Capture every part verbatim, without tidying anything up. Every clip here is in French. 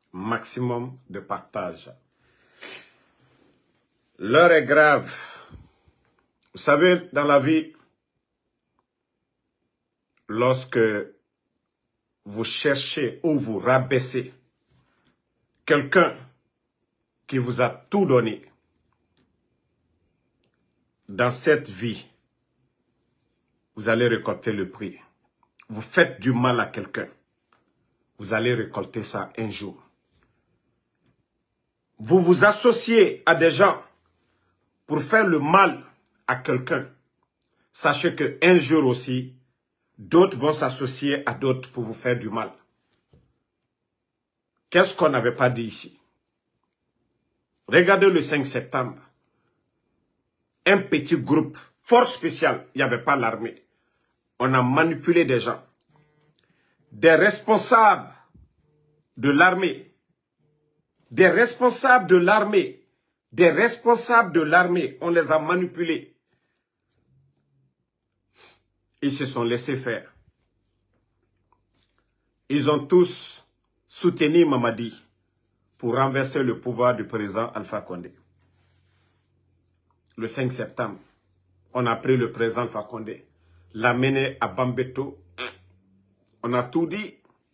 maximum de partage. L'heure est grave. Vous savez, dans la vie, lorsque vous cherchez ou vous rabaissez quelqu'un qui vous a tout donné, dans cette vie, vous allez récolter le prix. Vous faites du mal à quelqu'un, vous allez récolter ça un jour. Vous vous associez à des gens pour faire le mal à quelqu'un. Sachez qu'un jour aussi, d'autres vont s'associer à d'autres pour vous faire du mal. Qu'est-ce qu'on n'avait pas dit ici? Regardez le cinq septembre. Un petit groupe, force spéciale, il n'y avait pas l'armée. On a manipulé des gens. Des responsables de l'armée. Des responsables de l'armée. Des responsables de l'armée. On les a manipulés. Ils se sont laissés faire. Ils ont tous soutenu Mamadi pour renverser le pouvoir du président Alpha Condé. Le cinq septembre, on a pris le président Alpha Condé, l'a mené à Bambeto. On a tout dit.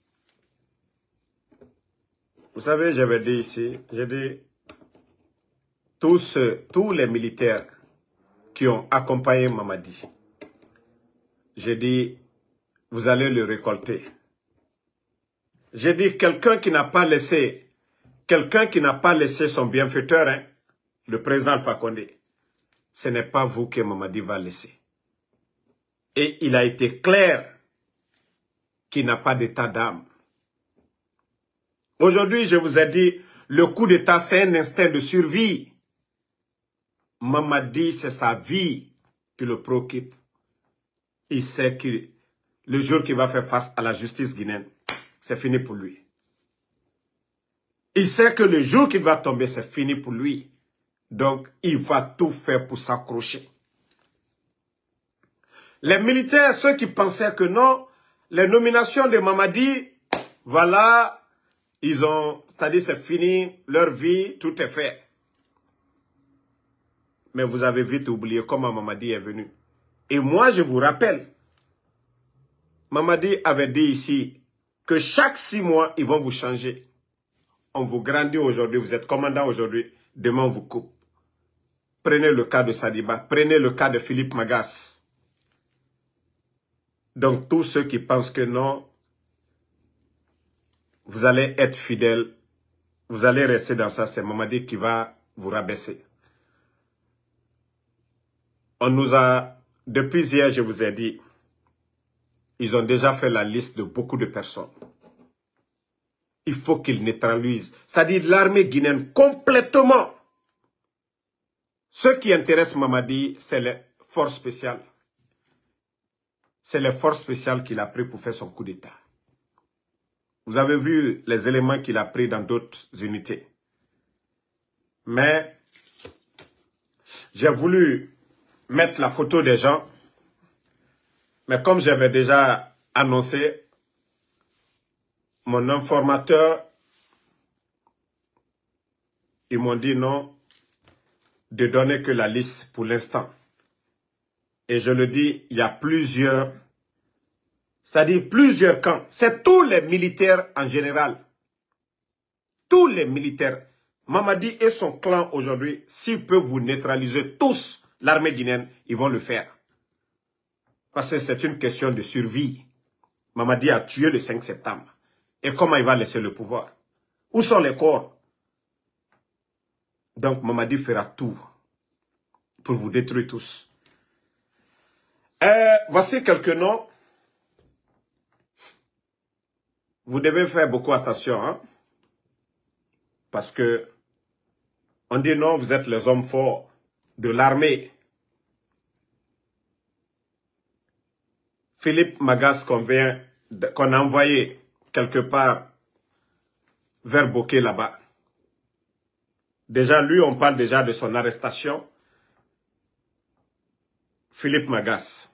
Vous savez, j'avais dit ici, j'ai dit, tous, tous les militaires qui ont accompagné Mamadi, j'ai dit, vous allez le récolter. J'ai dit, quelqu'un qui n'a pas laissé, quelqu'un qui n'a pas laissé son bienfaiteur, hein, le président Alpha Condé, ce n'est pas vous que Mamadi va laisser. Et il a été clair qu'il n'a pas d'état d'âme. Aujourd'hui, je vous ai dit, le coup d'état, c'est un instinct de survie. Mamadi, c'est sa vie qui le préoccupe. Il sait que le jour qu'il va faire face à la justice guinéenne, c'est fini pour lui. Il sait que le jour qu'il va tomber, c'est fini pour lui. Donc, il va tout faire pour s'accrocher. Les militaires, ceux qui pensaient que non, les nominations de Mamadi, voilà, ils ont, c'est-à-dire c'est fini, leur vie, tout est fait. Mais vous avez vite oublié comment Mamadi est venu. Et moi, je vous rappelle, Mamadi avait dit ici que chaque six mois, ils vont vous changer. On vous grandit aujourd'hui, vous êtes commandant aujourd'hui, demain on vous coupe. Prenez le cas de Sadiba, prenez le cas de Philippe Magas. Donc tous ceux qui pensent que non, vous allez être fidèles, vous allez rester dans ça, c'est Mamadi qui va vous rabaisser. On nous a, depuis hier, je vous ai dit, ils ont déjà fait la liste de beaucoup de personnes. Il faut qu'ils neutralisent, c'est-à-dire l'armée guinéenne complètement. Ce qui intéresse Mamadi, c'est les forces spéciales. C'est les forces spéciales qu'il a pris pour faire son coup d'État. Vous avez vu les éléments qu'il a pris dans d'autres unités. Mais j'ai voulu mettre la photo des gens. Mais comme j'avais déjà annoncé, mon informateur, ils m'ont dit non, de donner que la liste pour l'instant. Et je le dis, il y a plusieurs, c'est-à-dire plusieurs camps. C'est tous les militaires en général. Tous les militaires. Mamadi et son clan aujourd'hui, s'ils peuvent vous neutraliser tous, l'armée guinéenne, ils vont le faire. Parce que c'est une question de survie. Mamadi a tué le cinq septembre. Et comment il va laisser le pouvoir? Où sont les corps? Donc Mamadi fera tout pour vous détruire tous. Euh, voici quelques noms. Vous devez faire beaucoup attention. Hein? Parce que on dit non, vous êtes les hommes forts de l'armée. Philippe Magas qu'on vient, qu'on a envoyé quelque part vers Bokeh là-bas. Déjà, lui, on parle déjà de son arrestation. Philippe Magas.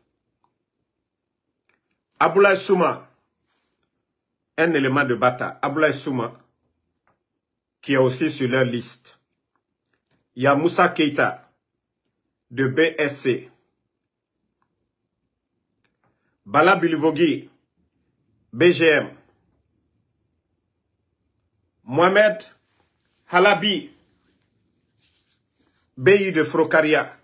Aboulaye Souma, un élément de Bata. Aboulaye Souma, qui est aussi sur leur liste. Il y a Moussa Keïta de B S C. Bala Bilivogui, B G M. Mohamed Halabi, B I de Frocaria.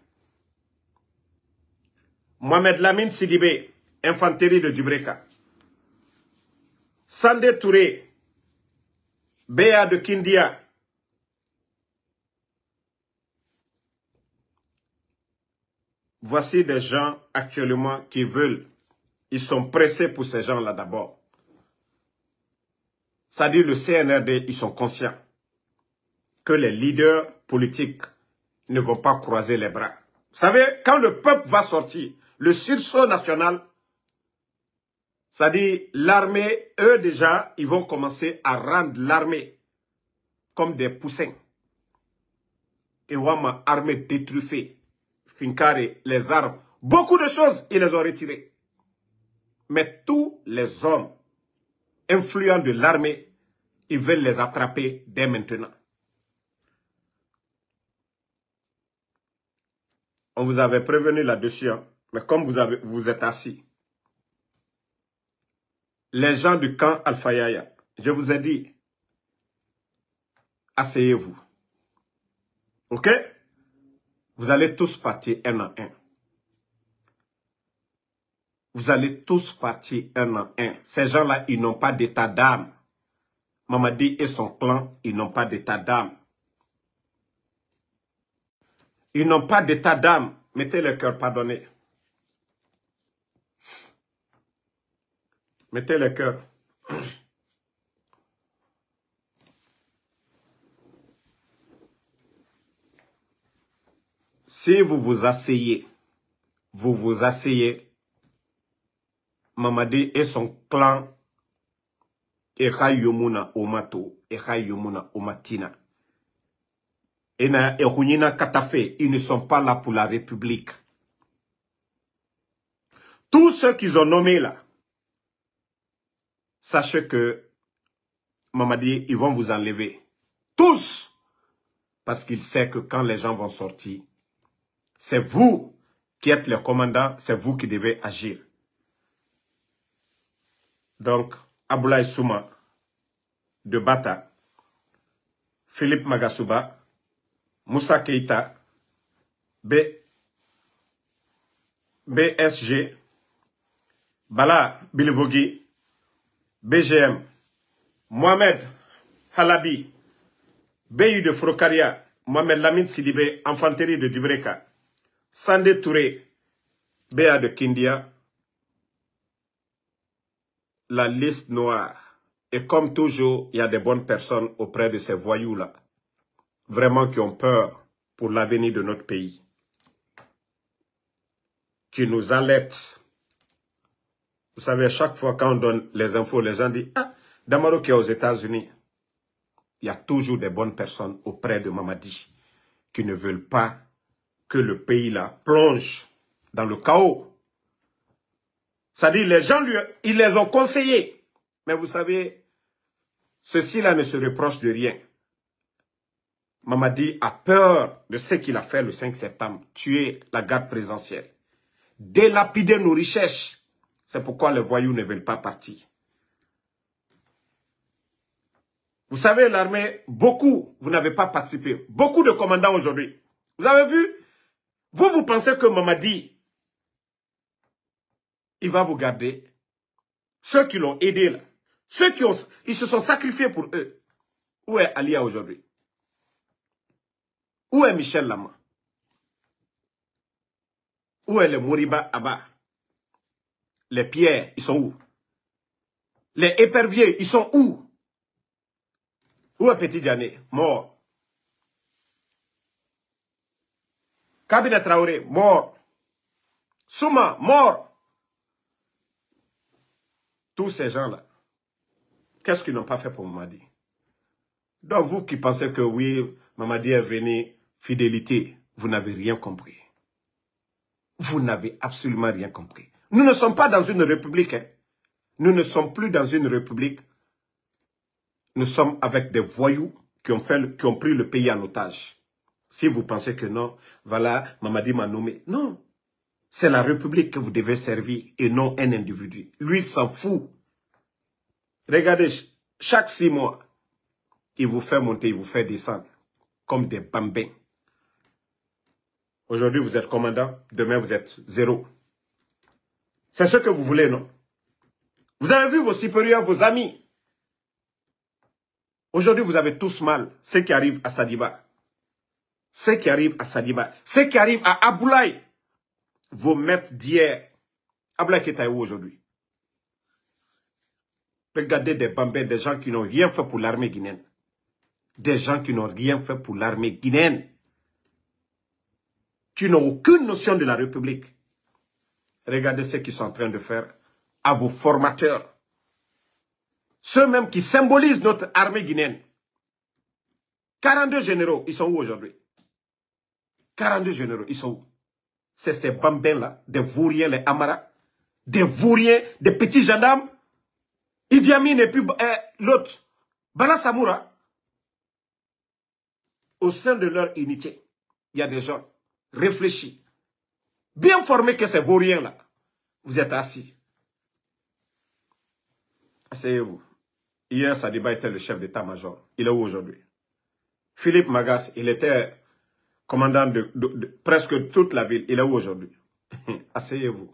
Mohamed Lamine Sidibé, Infanterie de Dubreka. Sandé Touré, B A de Kindia. Voici des gens actuellement qui veulent. Ils sont pressés pour ces gens-là d'abord. C'est-à-dire le C N R D, ils sont conscients que les leaders politiques ne vont pas croiser les bras. Vous savez, quand le peuple va sortir, le sursaut national, c'est-à-dire l'armée, eux déjà, ils vont commencer à rendre l'armée comme des poussins. Et Wama, armée détruffée, Finkare, les armes, beaucoup de choses, ils les ont retirées. Mais tous les hommes influents de l'armée, ils veulent les attraper dès maintenant. On vous avait prévenu là-dessus, hein? Mais comme vous, avez, vous êtes assis, les gens du camp Alpha Yaya, je vous ai dit, asseyez-vous. Ok? Vous allez tous partir un en un. Vous allez tous partir un en un. Ces gens-là, ils n'ont pas d'état d'âme. Mamadi et son clan, ils n'ont pas d'état d'âme. Ils n'ont pas d'état d'âme. Mettez le cœur pardonné. Mettez le cœur. Si vous vous asseyez, vous vous asseyez, Mamadi et son clan, Echa Yomuna Omato, Echa Yomuna Omatina. Ena Ehunina Katafe, ils ne sont pas là pour la République. Tous ceux qu'ils ont nommés là, sachez que Mamadi, ils vont vous enlever. Tous! Parce qu'ils savent que quand les gens vont sortir, c'est vous qui êtes les commandants, c'est vous qui devez agir. Donc, Aboulaye Souma de Bata, Philippe Magasuba, Moussa Keïta, B, BSG, Bala Bilivogui, B G M, Mohamed Halabi, B I de Frocaria, Mohamed Lamine Sidibé, Infanterie de Dubreka, Sandé Touré, B A de Kindia, la liste noire. Et comme toujours, il y a des bonnes personnes auprès de ces voyous-là, vraiment qui ont peur pour l'avenir de notre pays, qui nous alertent. Vous savez, à chaque fois quand on donne les infos, les gens disent « Ah, Damaro qui est aux États-Unis ». Il y a toujours des bonnes personnes auprès de Mamadi qui ne veulent pas que le pays-là plonge dans le chaos. C'est-à-dire, les gens, lui, ils les ont conseillés. Mais vous savez, ceci-là ne se reproche de rien. Mamadi a peur de ce qu'il a fait le cinq septembre, tuer la garde présidentielle, délapider nos richesses. C'est pourquoi les voyous ne veulent pas partir. Vous savez, l'armée, beaucoup, vous n'avez pas participé. Beaucoup de commandants aujourd'hui. Vous avez vu? Vous, vous pensez que Mamadi, il va vous garder. Ceux qui l'ont aidé là, ceux qui ont, ils se sont sacrifiés pour eux. Où est Alia aujourd'hui? Où est Michel Lama? Où est le Moriba Abba? Les pierres, ils sont où? Les éperviers, ils sont où? Où est Petit Diané? Mort. Kabila Traoré, mort. Souma, mort. Tous ces gens-là, qu'est-ce qu'ils n'ont pas fait pour Mamadi? Donc vous qui pensez que oui, Mamadi est venu, fidélité, vous n'avez rien compris. Vous n'avez absolument rien compris. Nous ne sommes pas dans une république. Hein. Nous ne sommes plus dans une république. Nous sommes avec des voyous qui ont, fait, qui ont pris le pays en otage. Si vous pensez que non, voilà, Mamadi m'a nommé. Non, c'est la République que vous devez servir et non un individu. Lui, il s'en fout. Regardez, chaque six mois, il vous fait monter, il vous fait descendre, comme des bambins. Aujourd'hui, vous êtes commandant, demain, vous êtes zéro. C'est ce que vous voulez, non? Vous avez vu vos supérieurs, vos amis. Aujourd'hui, vous avez tous mal. Ce qui arrive à Sadiba. Ce qui arrive à Sadiba. Ce qui arrive à Aboulaye. Vos maîtres d'hier. Aboulaye qui est où aujourd'hui? Regardez des bambins, des gens qui n'ont rien fait pour l'armée guinéenne. Des gens qui n'ont rien fait pour l'armée guinéenne. Qui n'ont aucune notion de la République. Regardez ce qu'ils sont en train de faire à vos formateurs. Ceux-mêmes qui symbolisent notre armée guinéenne. quarante-deux généraux, ils sont où aujourd'hui? quarante-deux généraux, ils sont où? C'est ces bambins-là, des vauriens, les Amara, des vauriens, des petits gendarmes. Idi Amin et puis euh, l'autre, Bala Samoura. Au sein de leur unité, il y a des gens réfléchis, bien formés que ces vauriens-là. Vous êtes assis. Asseyez-vous. Hier, Sadiba était le chef d'état-major. Il est où aujourd'hui? Philippe Magas, il était commandant de, de, de presque toute la ville. Il est où aujourd'hui? Asseyez-vous.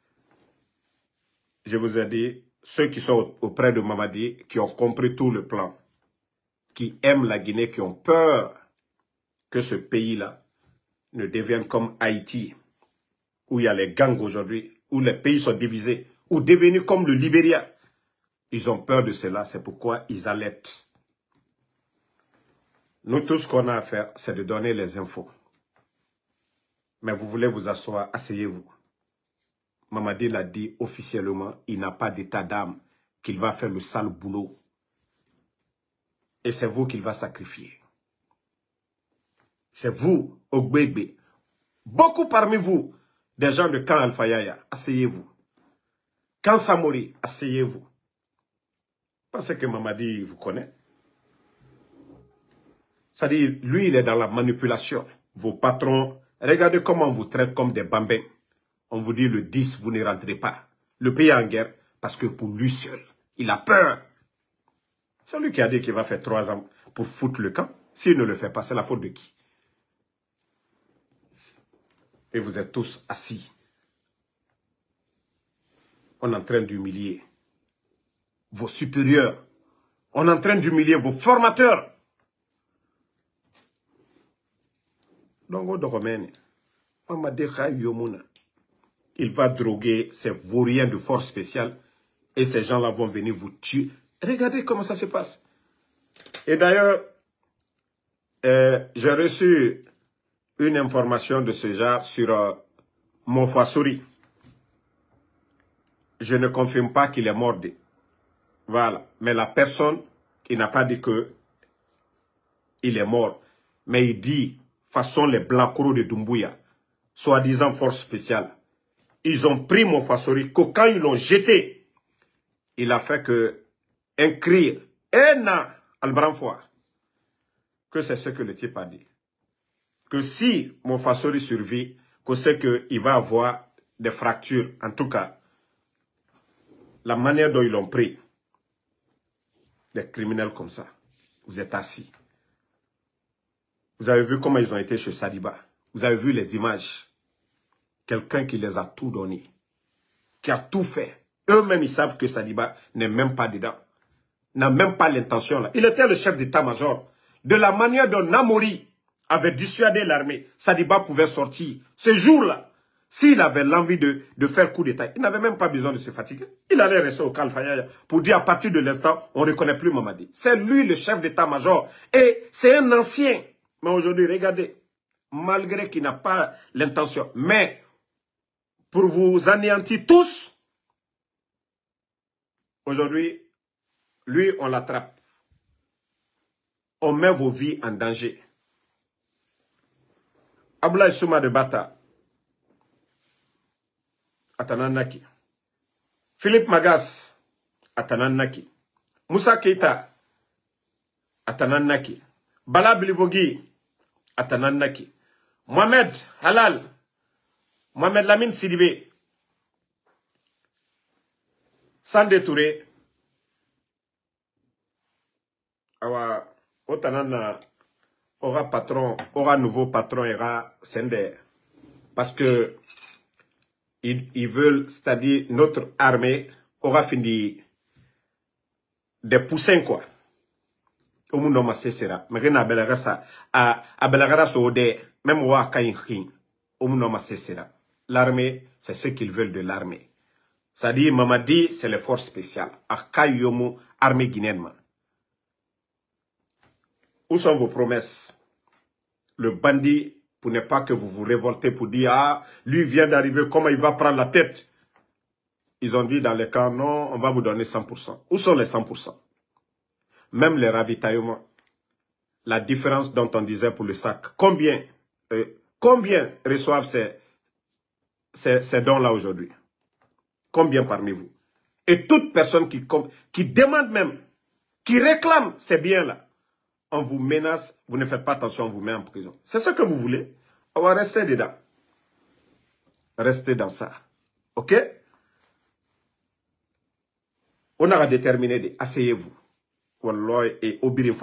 Je vous ai dit, ceux qui sont auprès de Mamadi, qui ont compris tout le plan, qui aiment la Guinée, qui ont peur que ce pays-là ne devienne comme Haïti, où il y a les gangs aujourd'hui, où les pays sont divisés, ou devenus comme le Libéria. Ils ont peur de cela, c'est pourquoi ils alertent. Nous, tout ce qu'on a à faire, c'est de donner les infos. Mais vous voulez vous asseoir, asseyez-vous. Mamadi l'a dit officiellement, il n'a pas d'état d'âme, qu'il va faire le sale boulot. Et c'est vous qu'il va sacrifier. C'est vous, Ogbegbe. Beaucoup parmi vous, des gens de Camp Alpha Yaya, asseyez-vous. Camp Samori, asseyez-vous. Parce que Mamadi vous connaît. C'est-à-dire, lui, il est dans la manipulation. Vos patrons, regardez comment on vous traite comme des bambins. On vous dit le dix, vous ne rentrez pas. Le pays est en guerre parce que pour lui seul, il a peur. C'est lui qui a dit qu'il va faire trois ans pour foutre le camp. S'il ne le fait pas, c'est la faute de qui? Et vous êtes tous assis. On est en train d'humilier vos supérieurs. On est en train d'humilier vos formateurs. Donc, au domaine, il va droguer ces vauriens de force spéciale et ces gens-là vont venir vous tuer. Regardez comment ça se passe. Et d'ailleurs, euh, j'ai reçu une information de ce genre sur euh, Mofasouri. Je ne confirme pas qu'il est mort. Voilà. Mais la personne, il n'a pas dit que il est mort. Mais il dit, façon les Blancoro de Doumbouya, soi-disant force spéciale, ils ont pris Mofasouri, que quand ils l'ont jeté, il a fait que un cri, un an, Albranfois, que c'est ce que le type a dit. Que si Mofasouri survit, que c'est qu'il va avoir des fractures. En tout cas, la manière dont ils l'ont pris, des criminels comme ça, vous êtes assis. Vous avez vu comment ils ont été chez Sadiba. Vous avez vu les images. Quelqu'un qui les a tout donné. Qui a tout fait. Eux-mêmes, ils savent que Sadiba n'est même pas dedans. N'a même pas l'intention là. Il était le chef d'état-major. De la manière dont Namori avait dissuadé l'armée, Sadiba pouvait sortir. Ce jour-là, s'il avait l'envie de, de faire coup d'état, il n'avait même pas besoin de se fatiguer. Il allait rester au Camp Alpha Yaya pour dire à partir de l'instant, on ne reconnaît plus Mamadi. C'est lui le chef d'état-major. Et c'est un ancien. Mais aujourd'hui, regardez, malgré qu'il n'a pas l'intention, mais pour vous anéantir tous, aujourd'hui, lui, on l'attrape. On met vos vies en danger. Aboulaye Souma de Bata, Atananaki. Philippe Magas, Atananaki. Moussa Keita, Atananaki. Bala Bilivogi, Atananaki. Mohamed Halal, Mohamed Lamine Sidibé, Sandé Touré, Awa, Otanana, aura patron, aura nouveau patron, aura Sender. Parce que ils, ils veulent, c'est-à-dire notre armée aura fini des poussins, quoi. Au monde, on sera. Mais rien à Belarasa, à Belarasa, au dé, même wa Kayin, au monde, on sera. L'armée, c'est ce qu'ils veulent de l'armée. C'est-à-dire, Mamadi, c'est les forces spéciales. À Kayomo, armée guinéenne. Où sont vos promesses? Le bandit, pour ne pas que vous vous révoltez pour dire, ah, lui vient d'arriver, comment il va prendre la tête? Ils ont dit dans les camps, non, on va vous donner cent pour cent. Où sont les cent pour cent? Même les ravitaillements. La différence dont on disait pour le sac. Combien, euh, combien reçoivent ces, ces, ces dons-là aujourd'hui? Combien parmi vous? Et toute personne qui, qui demande même, qui réclame ces biens-là, on vous menace, vous ne faites pas attention, on vous met en prison. C'est ce que vous voulez? On va rester dedans. Restez dans ça. Ok? On a déterminé, asseyez-vous. Et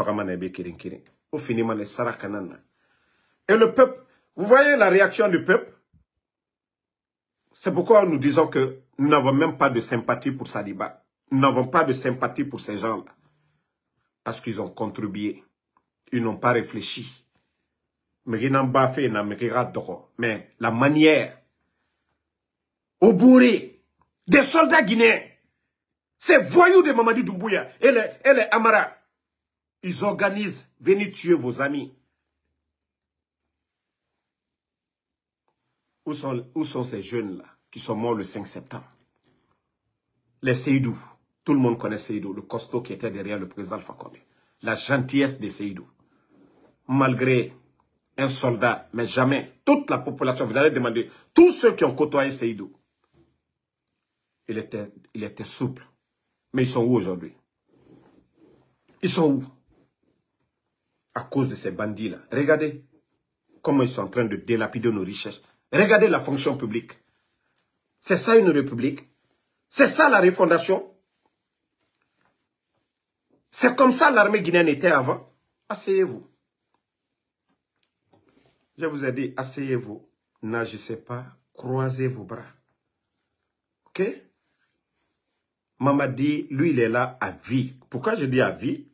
le peuple, vous voyez la réaction du peuple? C'est pourquoi nous disons que nous n'avons même pas de sympathie pour Sadiba. Nous n'avons pas de sympathie pour ces gens-là. Parce qu'ils ont contribué. Ils n'ont pas réfléchi. Mais la manière, au bourré, des soldats guinéens, ces voyous de Mamadi Doumbouya et les, et les Amara, ils organisent, venez tuer vos amis. Où sont, où sont ces jeunes-là qui sont morts le cinq septembre? Les Seydou. Tout le monde connaît Seydou, le costaud qui était derrière le président Alpha Condé. La gentillesse de Seydou. Malgré un soldat, mais jamais, toute la population, vous allez demander, tous ceux qui ont côtoyé Seydou, il était, il était souple. Mais ils sont où aujourd'hui? Ils sont où? À cause de ces bandits-là. Regardez comment ils sont en train de délapider nos richesses. Regardez la fonction publique. C'est ça une république? C'est ça la refondation? C'est comme ça l'armée guinéenne était avant? Asseyez-vous. Je vous ai dit, asseyez-vous. N'agissez pas. Croisez vos bras. Ok? Mamadi, lui, il est là à vie. Pourquoi je dis à vie?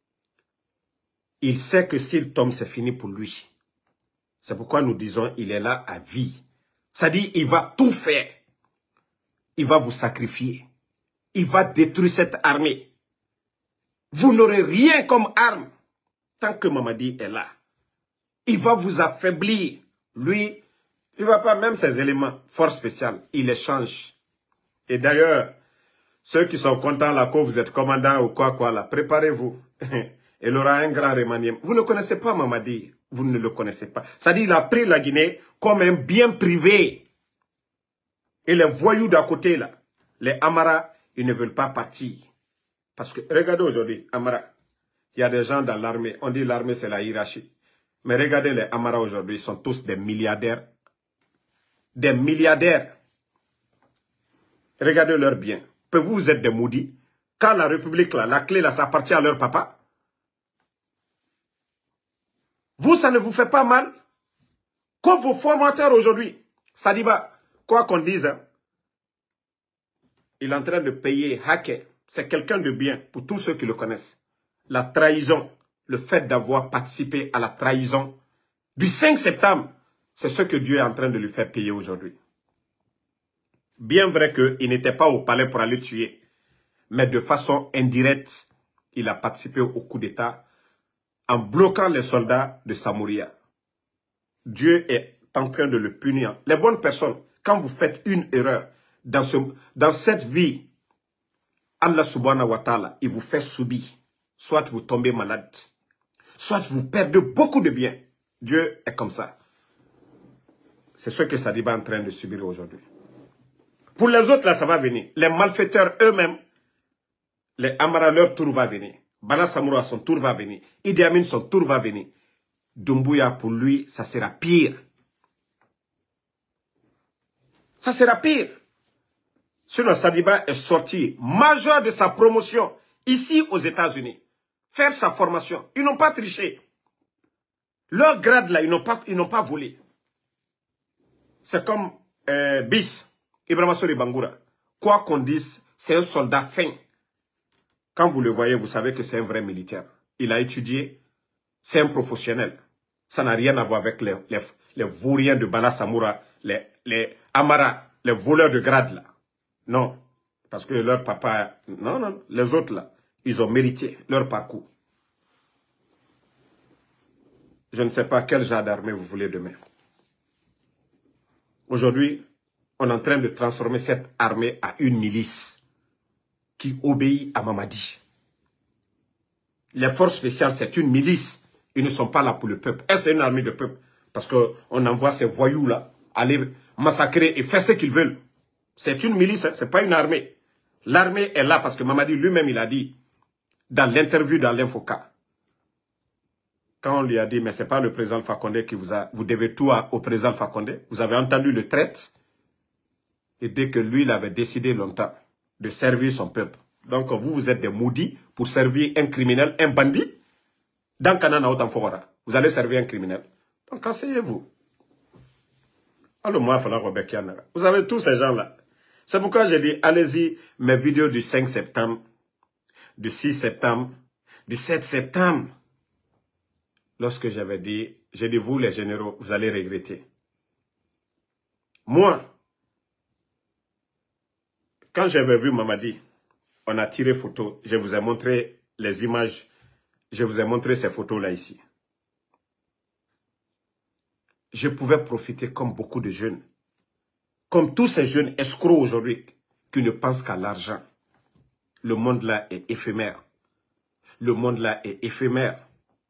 Il sait que s'il tombe, c'est fini pour lui. C'est pourquoi nous disons, il est là à vie. C'est-à-dire, il va tout faire. Il va vous sacrifier. Il va détruire cette armée. Vous n'aurez rien comme arme tant que Mamadi est là. Il va vous affaiblir. Lui, il ne va pas, même ses éléments, force spéciale, il les change. Et d'ailleurs, ceux qui sont contents là, que vous êtes commandant ou quoi, quoi là, préparez-vous. Il aura un grand remaniement. Vous ne connaissez pas Mamadi. Vous ne le connaissez pas. C'est-à-dire, il a pris la Guinée comme un bien privé. Et les voyous d'à côté là, les Amara, ils ne veulent pas partir. Parce que, regardez aujourd'hui, Amara, il y a des gens dans l'armée. On dit l'armée c'est la hiérarchie. Mais regardez les Amara aujourd'hui, ils sont tous des milliardaires. Des milliardaires. Regardez leurs biens. Vous, vous êtes des maudits. Quand la République, là, la clé, là, ça appartient à leur papa. Vous, ça ne vous fait pas mal? Comme vos formateurs aujourd'hui. Sadiba, quoi qu'on dise, hein, il est en train de payer Haké. C'est quelqu'un de bien pour tous ceux qui le connaissent. La trahison, le fait d'avoir participé à la trahison du cinq septembre, c'est ce que Dieu est en train de lui faire payer aujourd'hui. Bien vrai qu'il n'était pas au palais pour aller tuer, mais de façon indirecte, il a participé au coup d'État en bloquant les soldats de Samouria. Dieu est en train de le punir. Les bonnes personnes, quand vous faites une erreur dans, ce, dans cette vie, Allah subhanahu wa ta'ala, il vous fait subir. Soit vous tombez malade, soit vous perdez beaucoup de biens. Dieu est comme ça. C'est ce que Sadiba est en train de subir aujourd'hui. Pour les autres, là, ça va venir. Les malfaiteurs eux-mêmes, les Amara, leur tour va venir. Bala Samoura, son tour va venir. Idi Amin, son tour va venir. Doumbouya, pour lui, ça sera pire. Ça sera pire. Sinon, Sadiba est sorti majeur de sa promotion ici aux États-Unis. Faire sa formation. Ils n'ont pas triché. Leur grade là, ils n'ont pas, ils n'ont pas volé. C'est comme euh, Bis, Ibrahima Sori Bangoura. Quoi qu'on dise, c'est un soldat fin. Quand vous le voyez, vous savez que c'est un vrai militaire. Il a étudié, c'est un professionnel. Ça n'a rien à voir avec les, les, les vauriens de Bala Samoura, les, les Amara, les voleurs de grade là. Non, parce que leur papa, non, non, les autres là, ils ont mérité leur parcours. Je ne sais pas quel genre d'armée vous voulez demain. Aujourd'hui, on est en train de transformer cette armée à une milice qui obéit à Mamadi. Les forces spéciales, c'est une milice. Ils ne sont pas là pour le peuple. Est-ce une armée de peuple? Parce qu'on envoie ces voyous-là aller massacrer et faire ce qu'ils veulent. C'est une milice, hein? Ce n'est pas une armée. L'armée est là parce que Mamadi lui-même, il a dit, dans l'interview dans l'Infoca, quand on lui a dit, mais ce n'est pas le président Alpha Condé qui vous a... Vous devez tout à, au président Alpha Condé. Vous avez entendu le traite. Et dès que lui, il avait décidé longtemps de servir son peuple. Donc, vous, vous êtes des maudits pour servir un criminel, un bandit. Dans Kanana Otanfora, vous allez servir un criminel. Donc, asseyez-vous. Alors, moi, il faudra Robert. Vous avez tous ces gens-là. C'est pourquoi j'ai dit, allez-y, mes vidéos du cinq septembre, du six septembre, du sept septembre. Lorsque j'avais dit, j'ai dit, vous les généraux, vous allez regretter. Moi, quand j'avais vu Mamadi, on a tiré photo, je vous ai montré les images, je vous ai montré ces photos-là ici. Je pouvais profiter comme beaucoup de jeunes, comme tous ces jeunes escrocs aujourd'hui, qui ne pensent qu'à l'argent. Le monde là est éphémère. Le monde là est éphémère.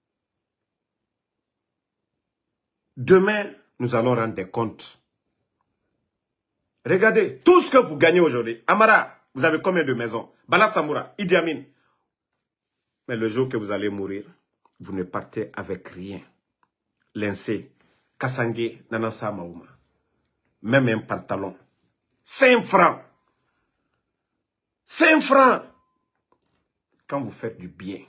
Demain, nous allons rendre des comptes. Regardez, tout ce que vous gagnez aujourd'hui. Amara, vous avez combien de maisons? Bala Samoura, Idi Amin. Mais le jour que vous allez mourir, vous ne partez avec rien. Lincé, Kassangé, Nanasa Maouma. Même un pantalon. cinq francs. cinq francs. Quand vous faites du bien,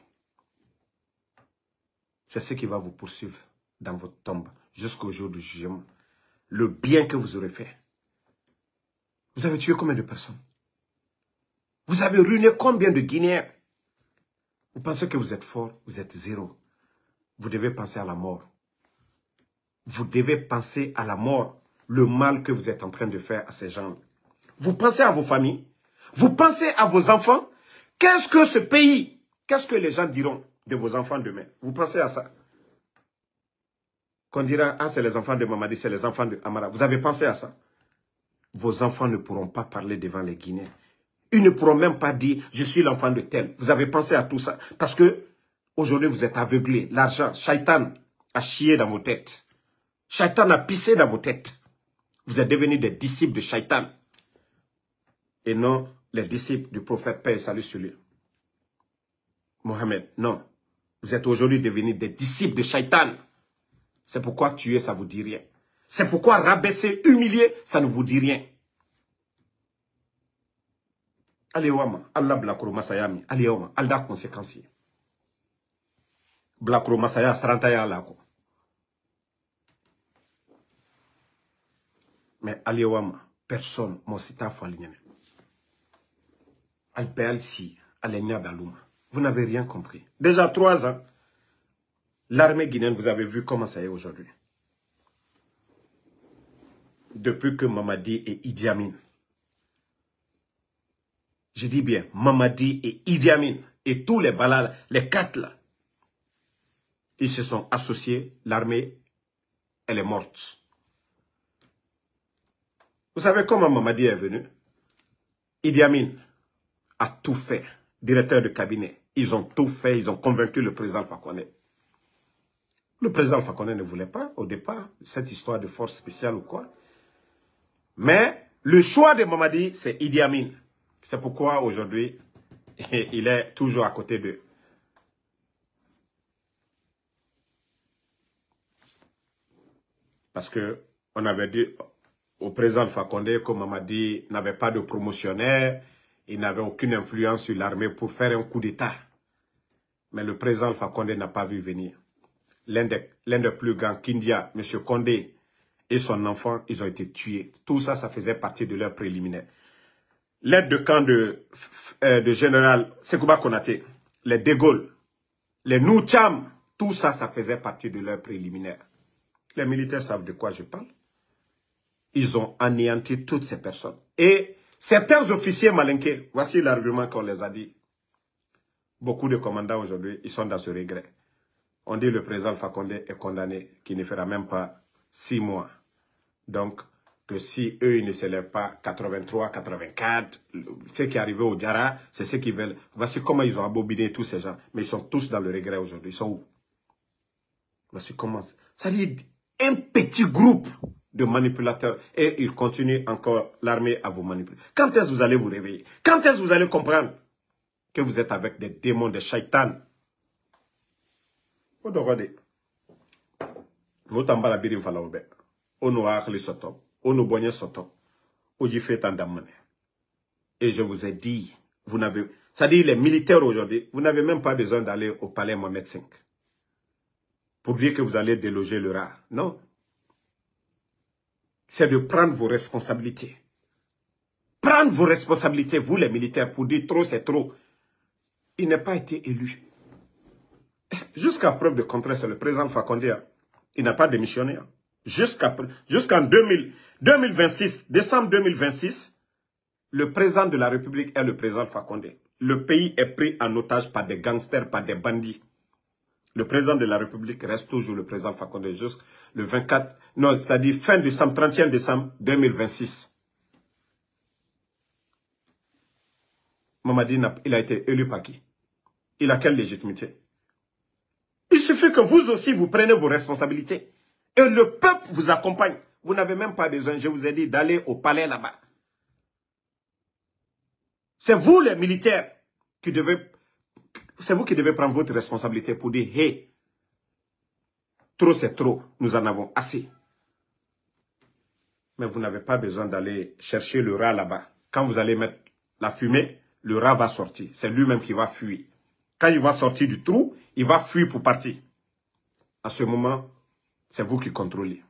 c'est ce qui va vous poursuivre dans votre tombe jusqu'au jour du jugement. Le bien que vous aurez fait. Vous avez tué combien de personnes? Vous avez ruiné combien de Guinéens? Vous pensez que vous êtes fort? Vous êtes zéro. Vous devez penser à la mort. Vous devez penser à la mort. Le mal que vous êtes en train de faire à ces gens. Vous pensez à vos familles. Vous pensez à vos enfants. Qu'est-ce que ce pays, qu'est-ce que les gens diront de vos enfants demain? Vous pensez à ça? Qu'on dira, ah, c'est les enfants de Mamadi, c'est les enfants de Amara. Vous avez pensé à ça? Vos enfants ne pourront pas parler devant les Guinéens. Ils ne pourront même pas dire, je suis l'enfant de tel. Vous avez pensé à tout ça. Parce que, aujourd'hui, vous êtes aveuglés. L'argent, Shaitan a chié dans vos têtes. Shaitan a pissé dans vos têtes. Vous êtes devenus des disciples de Shaitan. Et non les disciples du prophète, paix et salut sur lui. Mohamed, non. Vous êtes aujourd'hui devenus des disciples de Shaitan. C'est pourquoi tuer, ça ne vous dit rien. C'est pourquoi rabaisser, humilier, ça ne vous dit rien. Allez, Wama, Allah Blakro Masayami, allez, Wama, Allah conséquencier. Blakro Masaya, Sarantaya Lako. Mais allez, Wama, personne, mon sita Falignane. Alpéalsi, Alenia Balouma. Vous n'avez rien compris. Déjà trois ans, l'armée guinéenne, vous avez vu comment ça est aujourd'hui. Depuis que Mamadi et Idi Amin, je dis bien, Mamadi et Idi Amin, et tous les balades, les quatre là, ils se sont associés, l'armée, elle est morte. Vous savez comment Mamadi est venu? Idi Amin a tout fait, directeur de cabinet. Ils ont tout fait, ils ont convaincu le président Alpha Condé. Le président Alpha Condé ne voulait pas, au départ, cette histoire de force spéciale ou quoi. Mais le choix de Mamadi, c'est Idi Amin. C'est pourquoi aujourd'hui, il est toujours à côté d'eux. Parce que on avait dit au président Alpha Condé que Mamadi n'avait pas de promotionnaire, il n'avait aucune influence sur l'armée pour faire un coup d'État. Mais le président Alpha Condé n'a pas vu venir. L'un des, l'un des plus grands, Kindia, M. Condé et son enfant, ils ont été tués. Tout ça, ça faisait partie de leur préliminaire. L'aide de camp de, euh, de général Sekouba Konaté, les De Gaulle, les Noucham, tout ça, ça faisait partie de leur préliminaire. Les militaires savent de quoi je parle. Ils ont anéanti toutes ces personnes. Et certains officiers malinqués, voici l'argument qu'on les a dit. Beaucoup de commandants aujourd'hui, ils sont dans ce regret. On dit le président Alpha Condé est condamné, qui ne fera même pas six mois. Donc, que si eux, ils ne s'élèvent pas quatre-vingt-trois, quatre-vingt-quatre, ce qui est arrivé au Diarra, c'est ce qu'ils veulent. Voici comment ils ont abominé tous ces gens. Mais ils sont tous dans le regret aujourd'hui. Ils sont où? Voici comment. Ça dit un petit groupe de manipulateurs. Et ils continuent encore l'armée à vous manipuler. Quand est-ce que vous allez vous réveiller? Quand est-ce que vous allez comprendre que vous êtes avec des démons, des shaitans? O dogode. Vous tambala birim falaobe. O no akli soto. O no bonye soto. O jifet andamane. Et je vous ai dit, vous n'avez, ça dit les militaires aujourd'hui, vous n'avez même pas besoin d'aller au palais Mohamed cinq. Pour dire que vous allez déloger le rat. Non. C'est de prendre vos responsabilités. Prendre vos responsabilités, vous les militaires, pour dire trop c'est trop. Il n'a pas été élu. Jusqu'à preuve de contraire, c'est le président Alpha Condé. Il n'a pas démissionné. Jusqu'à jusqu'en deux mille vingt-six, décembre deux mille vingt-six, le président de la République est le président Alpha Condé. Le pays est pris en otage par des gangsters, par des bandits. Le président de la République reste toujours le président Alpha Condé jusqu'au vingt-quatre, non, c'est-à-dire fin décembre, trente et un décembre deux mille vingt-six. Mamadi, il a été élu par qui? Il a quelle légitimité? Il suffit que vous aussi, vous preniez vos responsabilités. Et le peuple vous accompagne. Vous n'avez même pas besoin, je vous ai dit, d'aller au palais là-bas. C'est vous les militaires qui devez... C'est vous qui devez prendre votre responsabilité pour dire, hey, trop c'est trop, nous en avons assez. Mais vous n'avez pas besoin d'aller chercher le rat là-bas. Quand vous allez mettre la fumée, le rat va sortir. C'est lui-même qui va fuir. Quand il va sortir du trou, il va fuir pour partir. À ce moment, c'est vous qui contrôlez.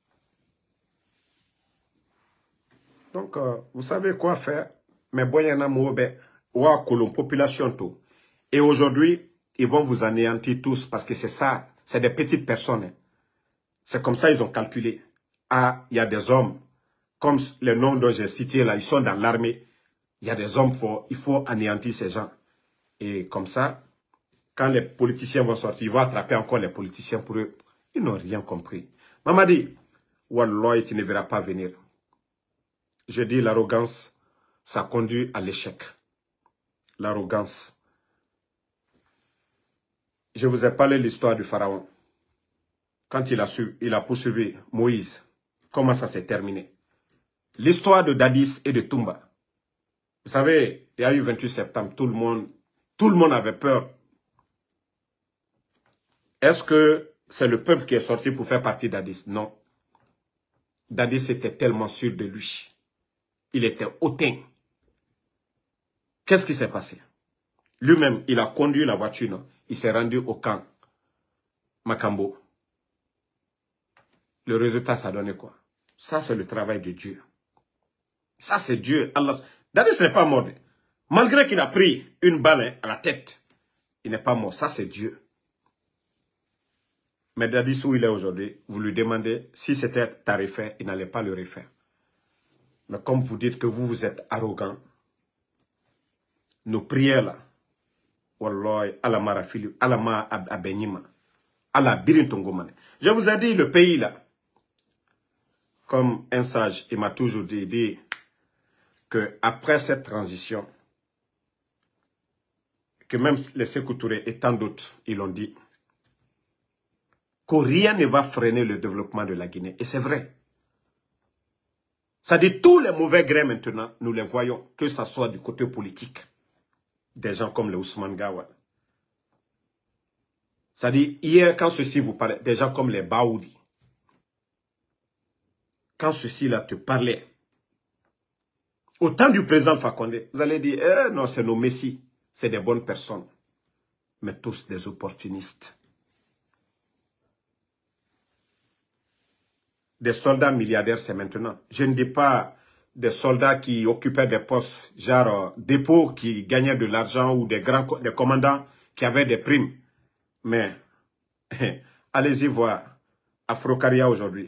Donc, euh, vous savez quoi faire. Mais boyana mobe, wa kolon population tout. Et aujourd'hui, ils vont vous anéantir tous parce que c'est ça, c'est des petites personnes. C'est comme ça ils ont calculé. Ah, il y a des hommes, comme les noms dont j'ai cités là, ils sont dans l'armée. Il y a des hommes forts, il faut anéantir ces gens. Et comme ça, quand les politiciens vont sortir, ils vont attraper encore les politiciens pour eux. Ils n'ont rien compris. Mamadi, Wallah, tu ne verras pas venir. Je dis l'arrogance, ça conduit à l'échec. L'arrogance. Je vous ai parlé de l'histoire du pharaon. Quand il a, su, il a poursuivi Moïse, comment ça s'est terminé. L'histoire de Dadis et de Toumba. Vous savez, il y a eu vingt-huit septembre, tout le monde, tout le monde avait peur. Est-ce que c'est le peuple qui est sorti pour faire partie d'Adis? Non. Dadis était tellement sûr de lui. Il était hautain. Qu'est-ce qui s'est passé? Lui-même, il a conduit la voiture, non? Il s'est rendu au camp Makambo. Le résultat, ça donnait quoi? Ça, c'est le travail de Dieu. Ça, c'est Dieu. Allah. Dadis n'est pas mort. Malgré qu'il a pris une balle à la tête, il n'est pas mort. Ça, c'est Dieu. Mais Dadis, où il est aujourd'hui, vous lui demandez si c'était à refaire, il n'allait pas le refaire. Mais comme vous dites que vous, vous êtes arrogant, nos prières là, Wallah, Alama Rafili, Alama Abenima, Ala Birintongomane. Je vous ai dit, le pays là, comme un sage, il m'a toujours dit, dit que après cette transition, que même les Sékou Touré et tant d'autres, ils l'ont dit, que rien ne va freiner le développement de la Guinée. Et c'est vrai. Ça dit tous les mauvais grains maintenant, nous les voyons, que ce soit du côté politique. Des gens comme les Ousmane Gawad. Ça dit, hier, quand ceci vous parlait, des gens comme les Baoudi. quand ceci-là te parlait, au temps du président Fakonde, vous allez dire, eh, non, c'est nos messies, c'est des bonnes personnes, mais tous des opportunistes. Des soldats milliardaires, c'est maintenant. Je ne dis pas des soldats qui occupaient des postes, genre euh, dépôt, qui gagnaient de l'argent, ou des grands des commandants qui avaient des primes. Mais, allez-y voir, Afro-Caria aujourd'hui.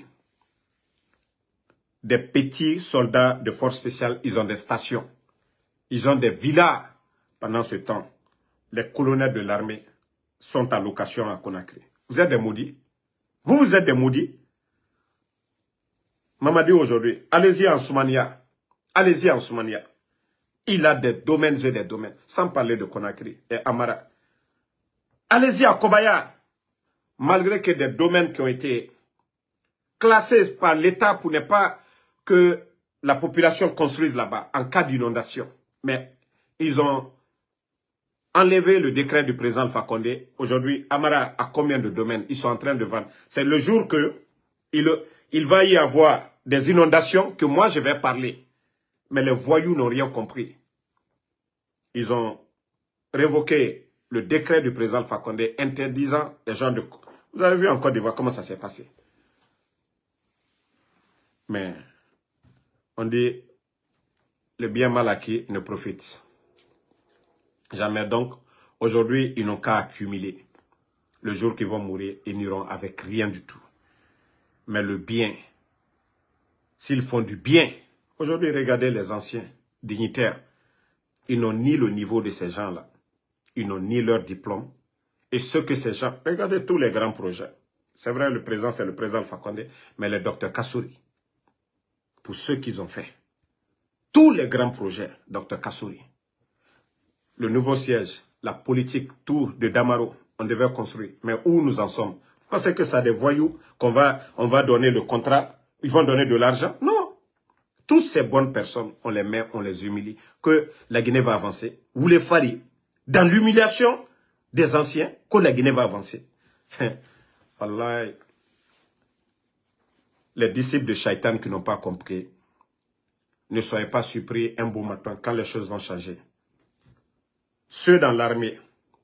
Des petits soldats de force spéciale, ils ont des stations. Ils ont des villas. Pendant ce temps, les colonels de l'armée sont en location à Conakry. Vous êtes des maudits. Vous, vous êtes des maudits. Mamadi aujourd'hui, allez-y en Soumania. Allez-y en Soumania. Il a des domaines et des domaines. Sans parler de Conakry et Amara. Allez-y à Kobaya. Malgré que des domaines qui ont été classés par l'État pour ne pas que la population construise là-bas en cas d'inondation. Mais ils ont enlevé le décret du président Fakonde. Aujourd'hui, Amara a combien de domaines? Ils sont en train de vendre. C'est le jour que il, il va y avoir des inondations que moi je vais parler. Mais les voyous n'ont rien compris. Ils ont révoqué le décret du président Fakonde interdisant les gens de... Vous avez vu en Côte d'Ivoire comment ça s'est passé. Mais on dit le bien mal acquis ne profite jamais. Donc, aujourd'hui, ils n'ont qu'à accumuler. Le jour qu'ils vont mourir, ils n'iront avec rien du tout. Mais le bien, s'ils font du bien, aujourd'hui, regardez les anciens dignitaires. Ils n'ont ni le niveau de ces gens-là. Ils n'ont ni leur diplôme. Et ce que ces gens... Regardez tous les grands projets. C'est vrai, le président, c'est le président Fakonde, mais le docteur Kassouri, pour ce qu'ils ont fait. Tous les grands projets, docteur Kassouri. Le nouveau siège, la politique, tout de Damaro, on devait construire. Mais où nous en sommes? Vous pensez que ça des voyous qu'on va, on va donner le contrat? Ils vont donner de l'argent? Non. Toutes ces bonnes personnes, on les met, on les humilie. Que la Guinée va avancer. Vous les fariez. Dans l'humiliation des anciens, que la Guinée va avancer. Wallah, les disciples de Shaitan qui n'ont pas compris, ne soyez pas surpris un beau matin quand les choses vont changer. Ceux dans l'armée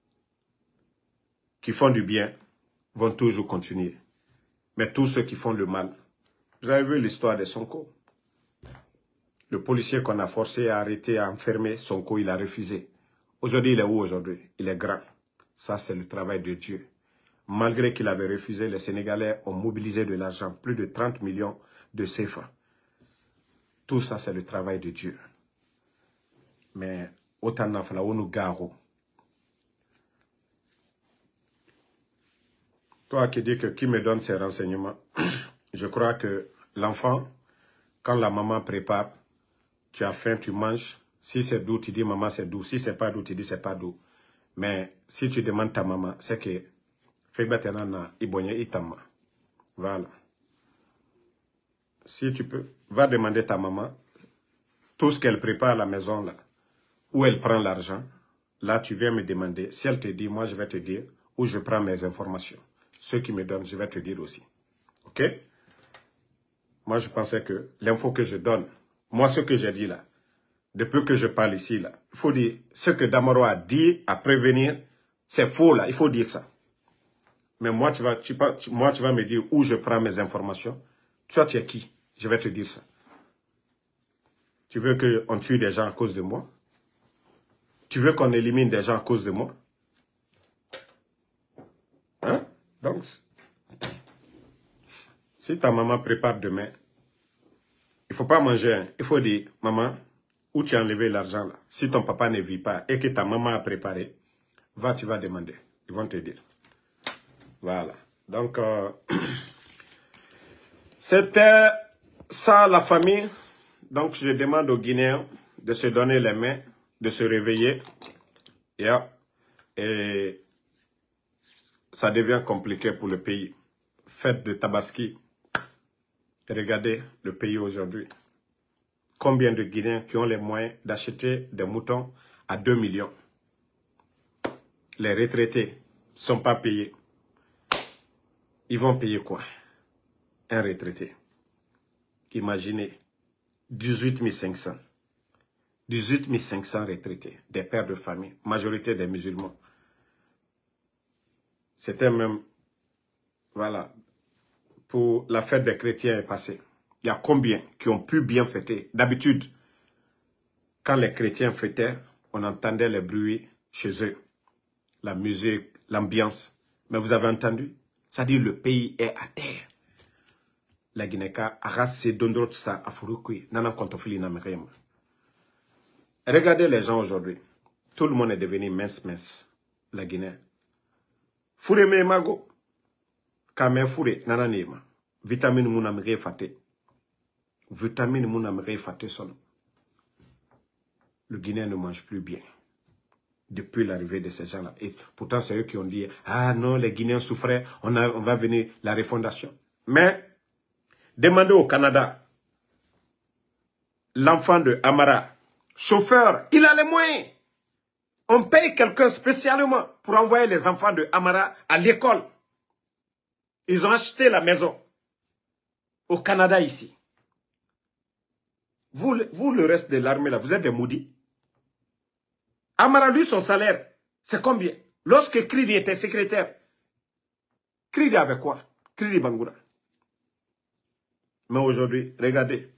qui font du bien vont toujours continuer. Mais tous ceux qui font le mal, vous avez vu l'histoire de Sonko. Le policier qu'on a forcé à arrêter, à enfermer, Sonko, il a refusé. Aujourd'hui, il est où aujourd'hui? Il est grand. Ça, c'est le travail de Dieu. Malgré qu'il avait refusé, les Sénégalais ont mobilisé de l'argent, plus de trente millions de C F A. Tout ça, c'est le travail de Dieu. Mais, autant n'a fallu nous garo. Toi qui dis que qui me donne ces renseignements, je crois que l'enfant, quand la maman prépare, tu as faim, tu manges. Si c'est doux, tu dis maman c'est doux. Si c'est pas doux, tu dis c'est pas doux. Mais si tu demandes ta maman, c'est que voilà. Si tu peux, va demander ta maman tout ce qu'elle prépare à la maison là, où elle prend l'argent. Là, tu viens me demander. Si elle te dit, moi je vais te dire où je prends mes informations. Ceux qui me donnent, je vais te dire aussi. Ok? Moi, je pensais que l'info que je donne, moi, ce que j'ai dit là, depuis que je parle ici, là, il faut dire, ce que Damaro a dit, à prévenir, c'est faux, là, il faut dire ça. Mais moi tu, vas, tu, tu, moi, tu vas me dire où je prends mes informations. Toi, tu es qui? Je vais te dire ça. Tu veux qu'on tue des gens à cause de moi? Tu veux qu'on élimine des gens à cause de moi? Hein? Donc, si ta maman prépare demain, il ne faut pas manger. Hein. Il faut dire, maman, où tu as enlevé l'argent là? Si ton papa ne vit pas et que ta maman a préparé, va, tu vas demander. Ils vont te dire. Voilà. Donc, euh, c'était ça la famille. Donc, je demande aux Guinéens de se donner les mains, de se réveiller. Yeah. Et ça devient compliqué pour le pays. Fête de Tabaski. Regardez le pays aujourd'hui. Combien de Guinéens qui ont les moyens d'acheter des moutons à deux millions? Les retraités ne sont pas payés. Ils vont payer quoi? Un retraité. Imaginez, dix-huit mille cinq cents. dix-huit mille cinq cents retraités, des pères de famille, majorité des musulmans. C'était même, voilà, pour la fête des chrétiens est passée. Il y a combien qui ont pu bien fêter? D'habitude, quand les chrétiens fêtaient, on entendait les bruits chez eux, la musique, l'ambiance. Mais vous avez entendu? C'est-à-dire le pays est à terre. La Guinée-Ka a rassé d'Ondrotsa à Furukui, Nana Kontofili Namerem. Regardez les gens aujourd'hui. Tout le monde est devenu mince-mince. La Guinée. Fouré me mago. Kame fouré, nana nema. Vitamine mounamere faté. Vitamine mounamere faté son. Le Guinéen ne mange plus bien. Depuis l'arrivée de ces gens-là. Et pourtant, c'est eux qui ont dit, ah non, les Guinéens souffraient, on, a, on va venir la refondation. Mais, demandez au Canada, l'enfant de Amara, chauffeur, il a les moyens. On paye quelqu'un spécialement pour envoyer les enfants de Amara à l'école. Ils ont acheté la maison au Canada ici. Vous, vous le reste de l'armée là, vous êtes des maudits. Amara, lui, son salaire, c'est combien? Lorsque Kridi était secrétaire, Kridi avait quoi? Kridi Bangoura. Mais aujourd'hui, regardez.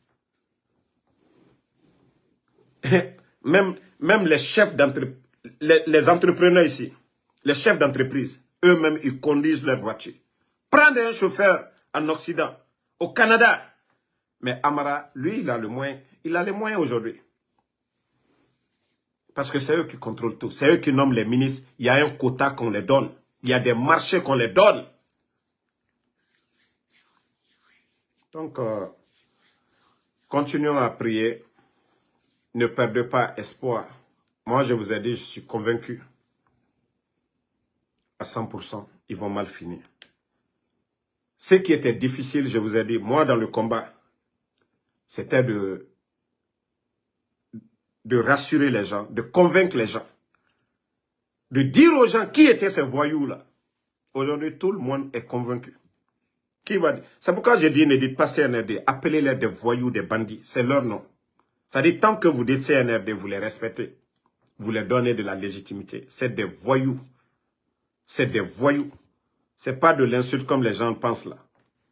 Même, même les chefs d'entreprise, les, les entrepreneurs ici, les chefs d'entreprise, eux-mêmes, ils conduisent leur voiture. Prendre un chauffeur en Occident, au Canada. Mais Amara, lui, il a le moyen. Il a les moyens aujourd'hui. Parce que c'est eux qui contrôlent tout. C'est eux qui nomment les ministres. Il y a un quota qu'on les donne. Il y a des marchés qu'on les donne. Donc, euh, continuons à prier. Ne perdez pas espoir. Moi, je vous ai dit, je suis convaincu. À cent pour cent, ils vont mal finir. Ce qui était difficile, je vous ai dit, moi, dans le combat, c'était de, de rassurer les gens, de convaincre les gens, de dire aux gens qui étaient ces voyous-là. Aujourd'hui, tout le monde est convaincu. Qui va dire? C'est pourquoi je dis, ne dites pas C N R D, appelez-les des voyous, des bandits. C'est leur nom. C'est-à-dire, tant que vous dites C N R D, vous les respectez. Vous leur donnez de la légitimité. C'est des voyous. C'est des voyous. C'est pas de l'insulte comme les gens pensent là.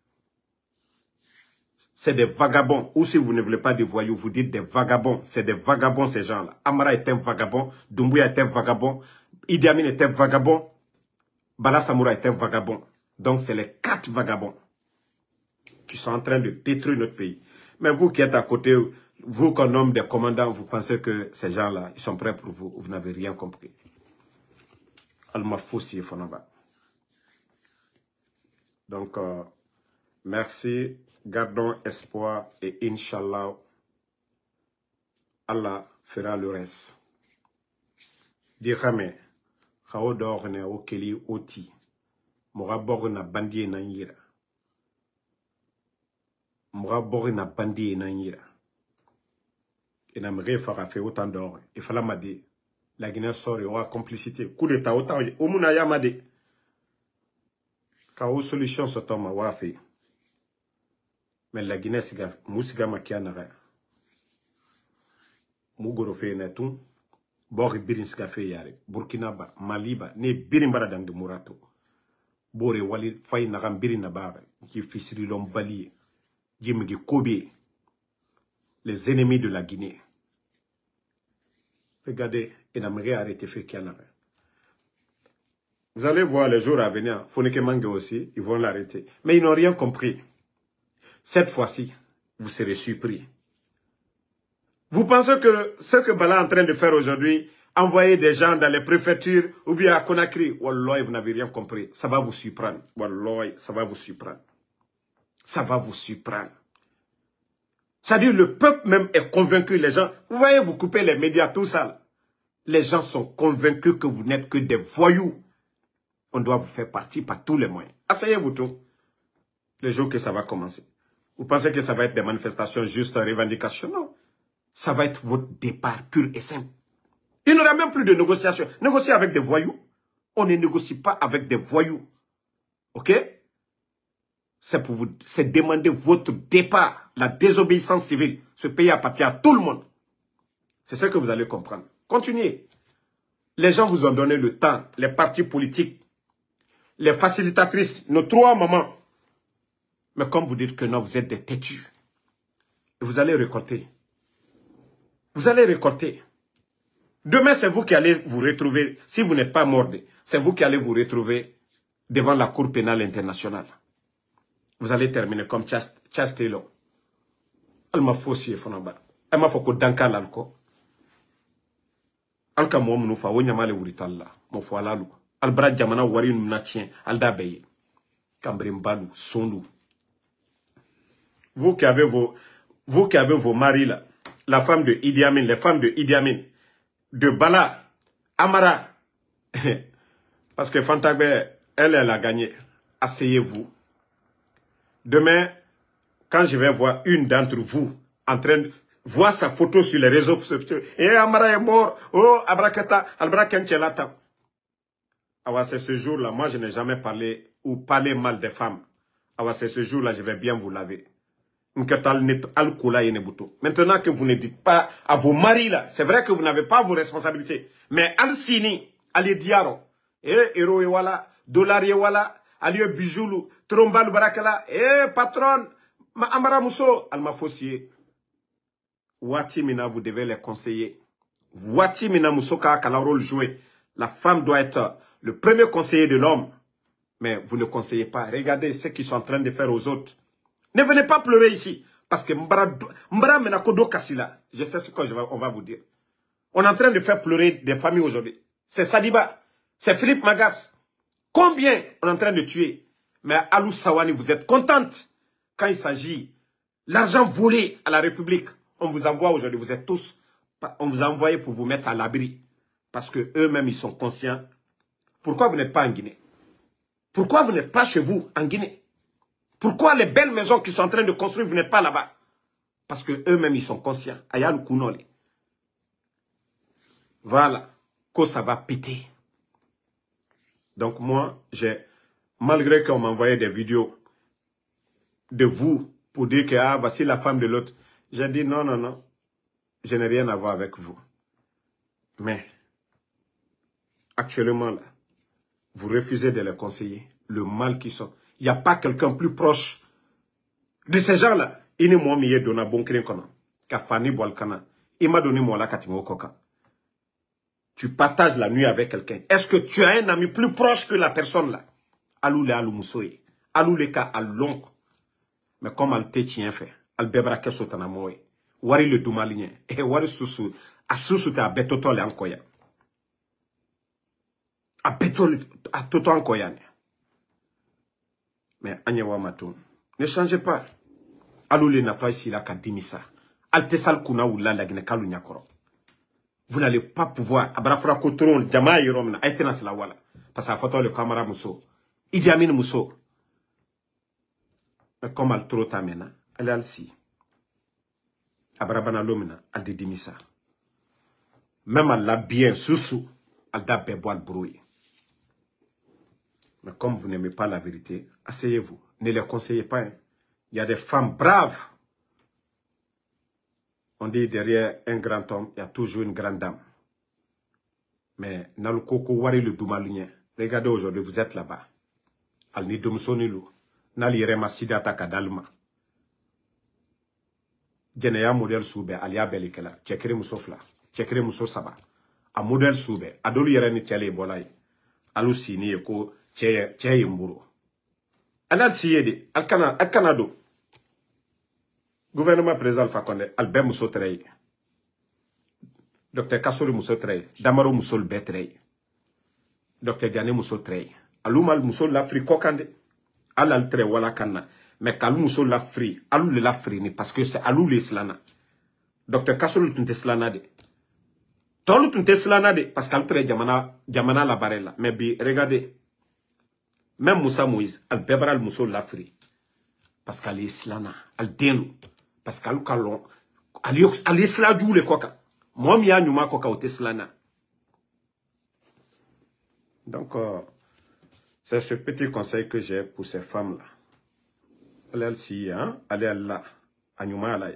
C'est des vagabonds. Ou si vous ne voulez pas des voyous, vous dites des vagabonds. C'est des vagabonds ces gens-là. Amara est un vagabond. Doumbouya est un vagabond. Idi Amin est un vagabond. Bala Samoura est un vagabond. Donc c'est les quatre vagabonds qui sont en train de détruire notre pays. Mais vous qui êtes à côté, vous qu'on nomme des commandants, vous pensez que ces gens-là, ils sont prêts pour vous. Vous n'avez rien compris. Alma Foussi Fonaba. Donc, euh, merci. Gardons espoir et Inch'Allah, Allah fera le reste. Dirame, Khao Dorne Okeli Oti, Mora Borna Bandi Nanyira. Mora Borna Bandi Nanyira. Et n'aimerait faire fait autant d'or. Il fallait m'a dit, la Guinée sort et aura complicité. Coup d'état autant, au Mounaya m'a dit. Kao solution se tombe à Wafi. Mais la Guinée, c'est Moussiga Makianara. Mougoro fait netou. Bori Birin Skafe Yare. Burkina Ba, Maliba, ne Birimbara dans de Mourato. Bore Wali Fay Naram Birinaba, qui fissiri l'ombali, Jimgi Kobe, les ennemis de la Guinée. Regardez, et n'aimerait arrêter fait Kianara. Vous allez voir les jours à venir, Foneke Mange aussi, ils vont l'arrêter. Mais ils n'ont rien compris. Cette fois-ci, vous serez surpris. Vous pensez que ce que Bala est en train de faire aujourd'hui, envoyer des gens dans les préfectures ou bien à Conakry, Wallah, vous n'avez rien compris. Ça va vous surprendre. Wallah, ça va vous surprendre. Ça va vous surprendre. C'est-à-dire le peuple même est convaincu. Les gens, vous voyez, vous coupez les médias, tout ça. Là. Les gens sont convaincus que vous n'êtes que des voyous. On doit vous faire partie par tous les moyens. Asseyez-vous tout. Le jour que ça va commencer. Vous pensez que ça va être des manifestations juste en revendication? Non. Ça va être votre départ pur et simple. Il n'y aura même plus de négociation. Négocier avec des voyous. On ne négocie pas avec des voyous. Ok? c'est pour vous, c'est demander votre départ, la désobéissance civile. Ce pays appartient à tout le monde. C'est ce que vous allez comprendre. Continuez. Les gens vous ont donné le temps, les partis politiques, les facilitatrices, nos trois mamans. Mais comme vous dites que non, vous êtes des têtus. Vous allez récolter. Vous allez récolter. Demain, c'est vous qui allez vous retrouver, si vous n'êtes pas mordé, c'est vous qui allez vous retrouver devant la Cour pénale internationale. Vous allez terminer comme Charles Taylor. Elle m'a faussé, elle m'a fait que danka l'alco. Alka mo munu fa wonya male wuritalla mo fo alalu albra jamana wari nu na tien alda beye kambrimbalu sondu. Vous qui avez vos vous qui avez vos maris là, la femme de Idi Amin, les femmes de Idi Amin, de Bala, Amara, parce que Fantagbe, elle, elle a gagné. Asseyez-vous. Demain, quand je vais voir une d'entre vous en train de voir sa photo sur les réseaux sociaux, et Amara est mort, oh, Abrakata, Albrakenchelata. Alors, c'est ce jour-là, moi, je n'ai jamais parlé ou parlé mal des femmes. Alors, c'est ce jour-là, je vais bien vous laver. Maintenant que vous ne dites pas à vos maris là, c'est vrai que vous n'avez pas vos responsabilités. Mais Al-Sini, Ali Diaro, eh, Hero Ewala, Dollar Ewala, Ali Bijoulou, Trombal Barakala, eh, patron, Ma Amara Mousso, Alma Fossier. Watimina, vous devez les conseiller. Watimina Moussoka, quel rôle jouer. La femme doit être le premier conseiller de l'homme. Mais vous ne conseillez pas. Regardez ce qu'ils sont en train de faire aux autres. Ne venez pas pleurer ici. Parce que Mbara Menakodo Kassila, je sais ce qu'on va vous dire. On est en train de faire pleurer des familles aujourd'hui. C'est Sadiba, c'est Philippe Magas. Combien on est en train de tuer? Mais Alou Sawani, vous êtes contente quand il s'agit l'argent volé à la République. On vous envoie aujourd'hui, vous êtes tous, on vous a envoyé pour vous mettre à l'abri. Parce que eux-mêmes, ils sont conscients. Pourquoi vous n'êtes pas en Guinée? Pourquoi vous n'êtes pas chez vous, en Guinée? Pourquoi les belles maisons qu'ils sont en train de construire, vous n'êtes pas là-bas? Parce que eux-mêmes, ils sont conscients. Ayal Kounoli. Voilà. Que ça va péter. Donc moi, j'ai, malgré qu'on m'envoyait des vidéos de vous pour dire que, ah, voici la femme de l'autre, j'ai dit non, non, non. Je n'ai rien à voir avec vous. Mais, actuellement, là, vous refusez de les conseiller. Le mal qu'ils sont. Il n'y a pas quelqu'un plus proche de ces gens-là. Il m'a mis donné bon crime kana. Kafani Boalkana. Il m'a donné mon la katimo koka. Tu partages la nuit avec quelqu'un. Est-ce que tu as un ami plus proche que la personne là? Alou le alou moussoye. Alou le ka along. Mais comme al te tient fait. Al bebra kesotana moye. Wari le doumalinien. Et wari susu. A susu te a betoto le ankoya. A betoto a toto ankoya. Mais Agnewa Matoun, ne changez pas. Aloulé n'a pas ici là qu'à Dimissa. Altesal Kuna ou la lagne Kalou Nyakoro. Vous n'allez pas pouvoir. Abrafra Kotron, Jama Yoromna, Aitenas la wala. Parce que la photo le camarade Mousso. Idi Amin Mousso. Mais comme elle trop tamena, elle est alci. Abrabana Lomina, elle dit Dimissa. Même elle l'a bien sous-sous, elle da beboal brouille. Mais comme vous n'aimez pas la vérité, asseyez-vous. Ne les conseillez pas. Hein. Il y a des femmes braves. On dit derrière un grand homme, il y a toujours une grande dame. Mais Nalukoko Wari le Doumalien, regardez aujourd'hui, vous êtes là-bas. Al ni Domsonilu, Nali Rema Sidata Kadalma. Geneya modèle soube, Alia Belikela, Tchekere Moussofla, Tchekere Mousso Saba. A modèle soube, Adolu Yereni Tchale Bolay, Alu Sini Eko. Tcheye, tcheye mburo. Anal siyede, al Canada, al Canado. Gouvernement président Alpha Condé, Albert Mousso Trey. Docteur Kassori Mousso Trey. Damaro Mousso Lbe Trey. Docteur Diane Mousso Trey. Aloumal Mousso Lafri Kokande. Al al Trey wala kanna. Mais Kalou Mousso Lafri. Alou le Lafri ni parce que c'est Alou le Slana. Docteur Kassori Tunte Slana de. Tolu Tunte Slana de. Parce qu'Alou Trey Jamana, Jamana la barella. Mais bi, regardez. Même Moussa Moïse, elle bébra le Mousso l'Afri. Parce qu'elle est slana, elle dénou. Parce qu'elle est sladou le coca. Moi, mia numa coca au slana. Donc, euh, c'est ce petit conseil que j'ai pour ces femmes-là. allez si hein allez là anyuma là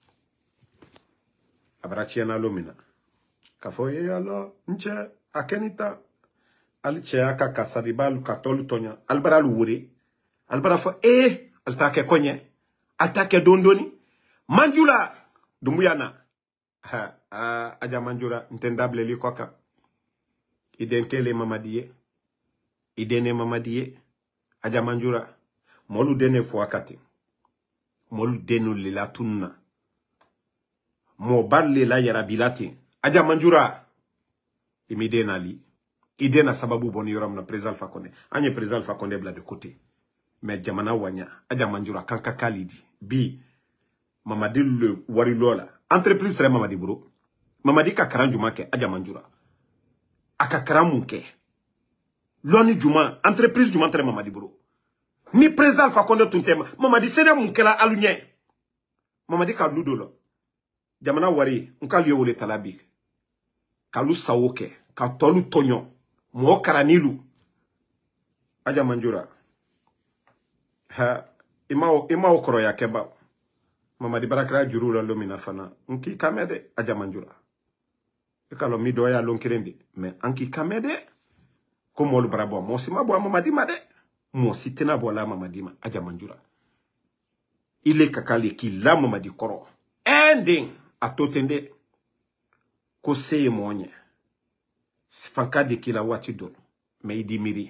abrachiana lomina kafo ye alors nche akenita alche aka kasaribal katolu tonya albara luwure albara fo eh altake konye altake dondoni manjula dumbuyana ha a aja manjura ntendable li koka iden kele mamadiye idene mamadiye aja manjura molu dene fo akati molu denu lila tunna mo balle la yarabilati aja manjura imidena li idena sababu boni yoram na président Alpha Condé anye président Alpha Condé bla de côté mais jamana wanya aja manjura kanka kalidi bi mamadi le wari lola entreprise sere mamadi bro mamadi ka karan juma ke aja manjura aka karan munke loni juma entreprise juma tere mamadi bro ni président Alpha Condé tuntema mamadi sere munke la alunye mamadi ka ludo lo jamana wari nka liyo wole talabi kalu sawoke ka tolu tonyo mo karanilu aja manjura ha ima ima okoro ya keba mamadi barakra juru la lomina fana nki kamede aja manjura ekalo mi doya lonkirendi mais anki kamede ko molu brabo mo sima bo mamadi made mo sitena bo la mamadi ma aja manjura ile kakali ki la mamadi koro ending atotende ko seye monye sifanka de kila wati don me idimiri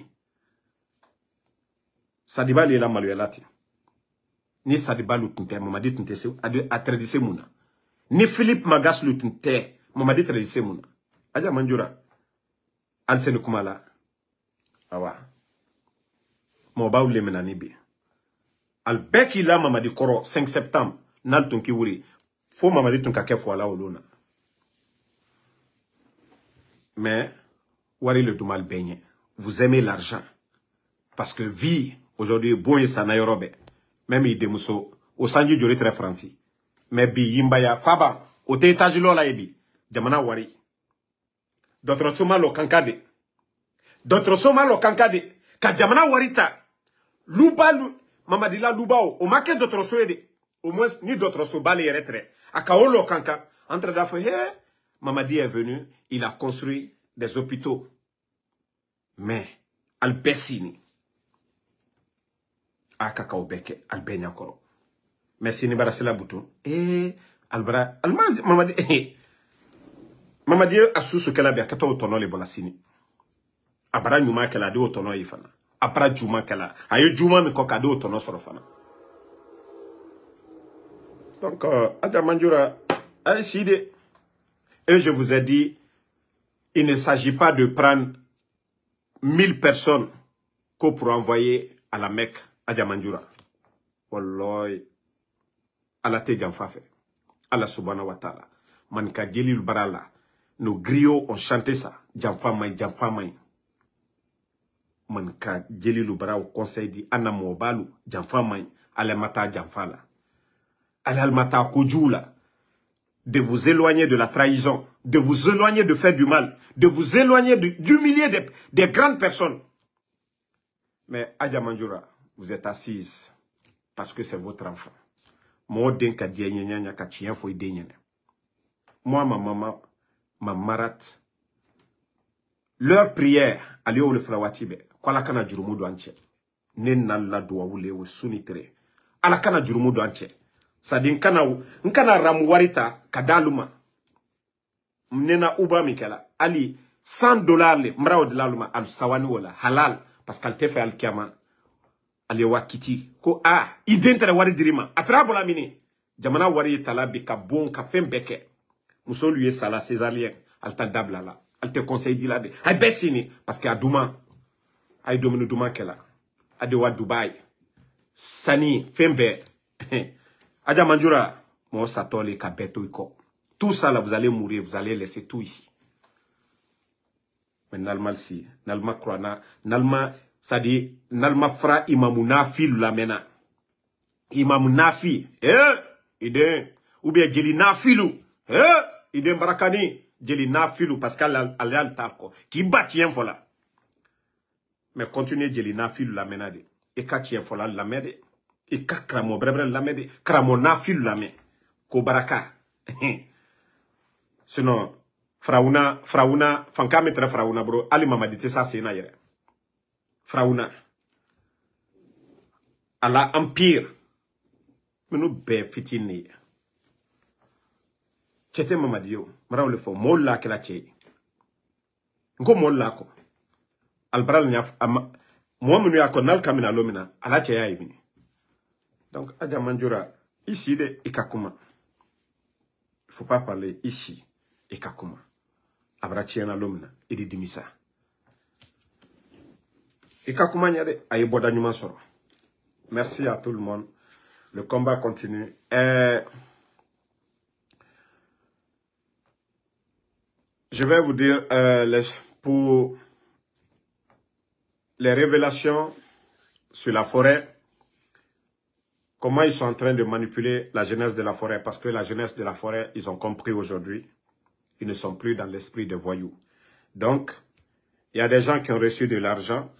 sadibali la maluelati ni sadibalu tunte mamadi tunte se a tradise muna ni Philippe Magas lu tunte mamadi tradise muna aja manjura alseni kumala awa mo bawle menani bi albeki la mamadi koro cinq septembre nal tunki wuri fo mamadi tunka kefo ala olona mais wari le dumal beignet vous aimez l'argent parce que vie aujourd'hui bon et sana yorobe même il demuso au sanji jori très français mais bi yimbaya faba au te étage lola ebi jamana wari d'autres soma lo kankade d'autres soma lo kankade ka jamana warita luba mamadi la lubao au make d'autres soede au moins ni d'autres so bali retre akaolo kanka entre dafo he mamadi est venu il a construit des hôpitaux mais albesini akaka obeke albenya koro merci ni barasela butu eh albra alma mamadi eh mamadi asusu kala be akato tono le bolasini abara nyuma kala de otono ifana abara juma kala ayo juma mi ko kade otono soro fana donc euh, Adja Manjura a décidé et je vous ai dit il ne s'agit pas de prendre mille personnes que pour envoyer à la Mecque Adja Manjura. Wallahi ala te janfafe. Allah subhanahu wa ta'ala. Manka djelil barala. Nos griots ont chanté ça. Janfamay, janfamay. Manka djelil bara au conseil dit Anna Mobalu, janfamay. Alemata janfala. Alemata kujula. De vous éloigner de la trahison, de vous éloigner de faire du mal, de vous éloigner d'humilier des, des grandes personnes. Mais Adja Manjura, vous êtes assise parce que c'est votre enfant. Moi, ma maman, ma marate, leur prière, allez au le flawatibe, quoi la kana jurumudo anche, nenna la doa wule ou sunitere, ala kana jurumudo anche. Sadi nkana nkana ramuwarita kadaluma mnena uba mikela ali cent dollars le mrao de laluma al sawani wala halal parce qu'elle te fait al kiama ali wakiti ko a identere wari dirima atrabola mini jamana wari talabi ka bon ka fembeke muso lui sala césarien al ta dabla la al te conseil dila de ay besini parce que aduma ay domino duma kela ade wa Dubai sani fembe Adja Manjura, mon satole kabeto iko. Tout ça là, vous allez mourir, vous allez laisser tout ici. Mais nalma si, nalma krona, nalma, ça dit, nalma fra imamuna fil la mena. Imamuna fi, eh, ide, ou bien jeli na filu, eh, ide barakani, jeli na filu, parce qu'elle a al talko, qui batien fola. Mais continuez jeli na filu la mena de, et katien fola la mede. Et ka kramo brebre lame de kramo na fil lame ko baraka. Sinon frauna frauna fanka metra frauna bro ali mamadi te sa sena yere. Frauna ala empire menu be fitini. Chete mamadi yo mara le fo molla kala che. Ngo molla ko albral nya mo menu ya ko nal kamina lomina ala che ya yimini. Donc, Adja Manjura, ici, de Ikakuma. Il ne faut pas parler ici, Ikakuma. Abrachiana Lomna, et de Dimisa. Ikakuma Nyade, Aïboda Nyumansoro. Merci à tout le monde. Le combat continue. Et je vais vous dire, euh, les, pour les révélations sur la forêt, comment ils sont en train de manipuler la jeunesse de la forêt. Parce que la jeunesse de la forêt, ils ont compris aujourd'hui. Ils ne sont plus dans l'esprit des voyous. Donc, il y a des gens qui ont reçu de l'argent.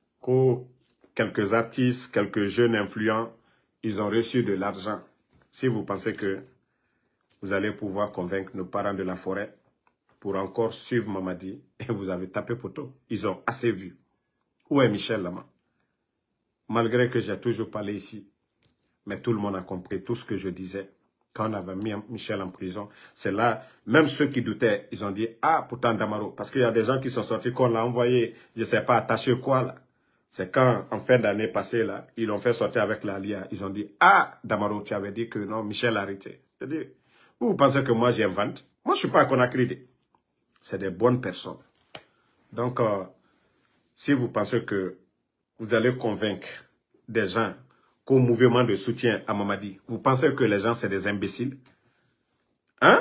Quelques artistes, quelques jeunes influents, ils ont reçu de l'argent. Si vous pensez que vous allez pouvoir convaincre nos parents de la forêt pour encore suivre Mamadi, et vous avez tapé poteau. Ils ont assez vu. Où est Michel Lama? Malgré que j'ai toujours parlé ici. Mais tout le monde a compris tout ce que je disais. Quand on avait mis Michel en prison, c'est là, même ceux qui doutaient, ils ont dit, ah, pourtant Damaro, parce qu'il y a des gens qui sont sortis, qu'on l'a envoyé, je ne sais pas, attaché quoi là. C'est quand, en fin d'année passée là, ils l'ont fait sortir avec l'A L I A. Ils ont dit, ah, Damaro, tu avais dit que non, Michel a arrêté. C'est-à-dire, vous pensez que moi j'invente? Moi je ne suis pas à Conakry. C'est des bonnes personnes. Donc, euh, si vous pensez que vous allez convaincre des gens qu'au mouvement de soutien à Mamadi, vous pensez que les gens, c'est des imbéciles? Hein?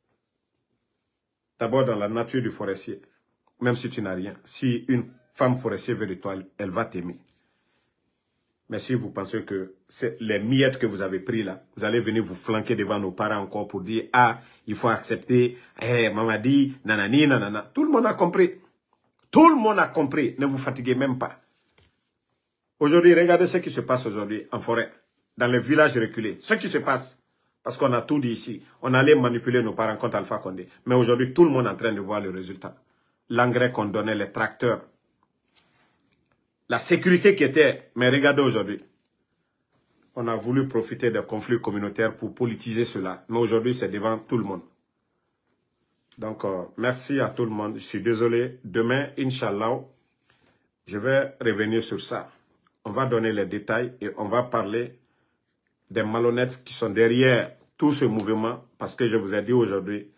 D'abord, dans la nature du forestier, même si tu n'as rien, si une femme forestière veut de toi, elle va t'aimer. Mais si vous pensez que c'est les miettes que vous avez pris là, vous allez venir vous flanquer devant nos parents encore pour dire, ah, il faut accepter, eh, Mamadi, nanani, nanana. Tout le monde a compris. Tout le monde a compris. Ne vous fatiguez même pas. Aujourd'hui, regardez ce qui se passe aujourd'hui en forêt, dans les villages reculés. Ce qui se passe, parce qu'on a tout dit ici. On allait manipuler nos parents contre Alpha Condé. Mais aujourd'hui, tout le monde est en train de voir le résultat. L'engrais qu'on donnait, les tracteurs. La sécurité qui était. Mais regardez aujourd'hui. On a voulu profiter des conflits communautaires pour politiser cela. Mais aujourd'hui, c'est devant tout le monde. Donc, euh, merci à tout le monde. Je suis désolé. Demain, Inch'Allah, je vais revenir sur ça. On va donner les détails et on va parler des malhonnêtes qui sont derrière tout ce mouvement. Parce que je vous ai dit aujourd'hui,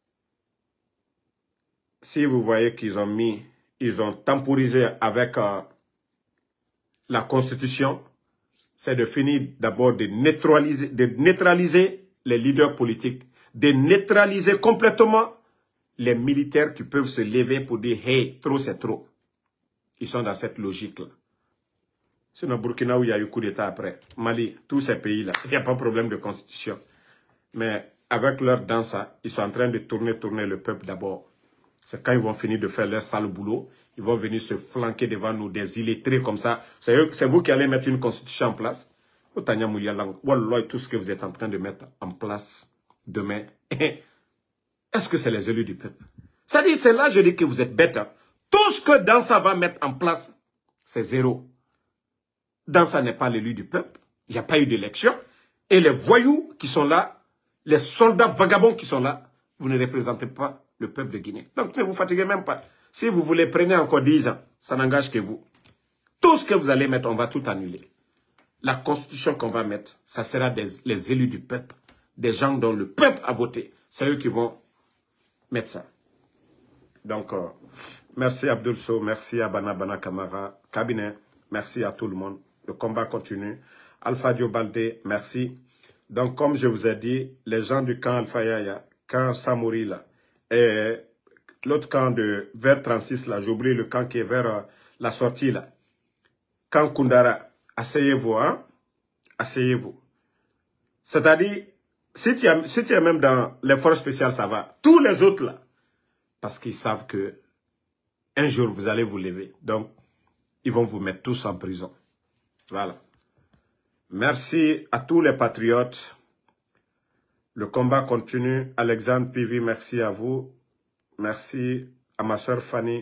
si vous voyez qu'ils ont mis, ils ont temporisé avec euh, la Constitution, c'est de finir d'abord de neutraliser, de neutraliser les leaders politiques, de neutraliser complètement les militaires qui peuvent se lever pour dire « Hey, trop c'est trop ». Ils sont dans cette logique-là. C'est dans Burkina où il y a eu coup d'État après. Mali, tous ces pays-là, il n'y a pas de problème de constitution. Mais avec leur danse, ils sont en train de tourner, tourner le peuple d'abord. C'est quand ils vont finir de faire leur sale boulot, ils vont venir se flanquer devant nous, des illettrés comme ça. C'est vous qui allez mettre une constitution en place. Tout ce que vous êtes en train de mettre en place demain, est-ce que c'est les élus du peuple? Ça dit, c'est là je dis que vous êtes bêtes. Tout ce que Dansa va mettre en place, c'est zéro. Dansa n'est pas l'élu du peuple. Il n'y a pas eu d'élection. Et les voyous qui sont là, les soldats vagabonds qui sont là, vous ne représentez pas le peuple de Guinée. Donc ne vous fatiguez même pas. Si vous voulez, prenez encore dix ans. Ça n'engage que vous. Tout ce que vous allez mettre, on va tout annuler. La constitution qu'on va mettre, ça sera des, les élus du peuple. Des gens dont le peuple a voté. C'est eux qui vont mettre ça. Donc, euh, merci Abdoul Sow, merci à Bana Bana Kamara, cabinet, merci à tout le monde. Le combat continue. Alpha Dio Baldé, merci. Donc, comme je vous ai dit, les gens du camp Alpha Yaya, camp Samouri là, et l'autre camp de vers trente-six là, j'oublie le camp qui est vers euh, la sortie là. Camp Koundara, asseyez-vous, hein? Asseyez-vous. C'est-à-dire, si tu es si tu es même dans les forces spéciales, ça va. Tous les autres là, parce qu'ils savent que un jour vous allez vous lever. Donc, ils vont vous mettre tous en prison. Voilà. Merci à tous les patriotes. Le combat continue. Alexandre P V, merci à vous. Merci à ma soeur Fanny.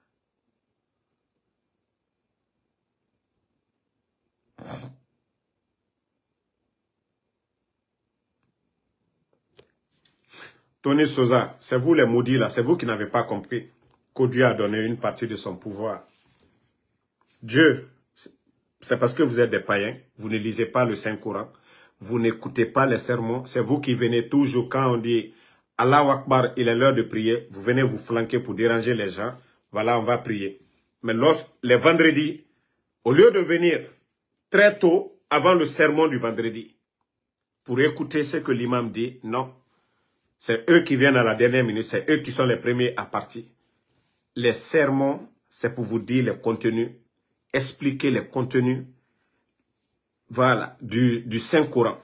Tony Sosa, c'est vous les maudits là, c'est vous qui n'avez pas compris que Dieu a donné une partie de son pouvoir. Dieu, c'est parce que vous êtes des païens, vous ne lisez pas le Saint-Coran, vous n'écoutez pas les sermons, c'est vous qui venez toujours quand on dit Allahu Akbar, il est l'heure de prier, vous venez vous flanquer pour déranger les gens, voilà, on va prier. Mais lorsque, les vendredis, au lieu de venir très tôt, avant le sermon du vendredi, pour écouter ce que l'imam dit, non. C'est eux qui viennent à la dernière minute, c'est eux qui sont les premiers à partir. Les sermons, c'est pour vous dire les contenus, expliquer les contenus, voilà, du, du Saint-Coran.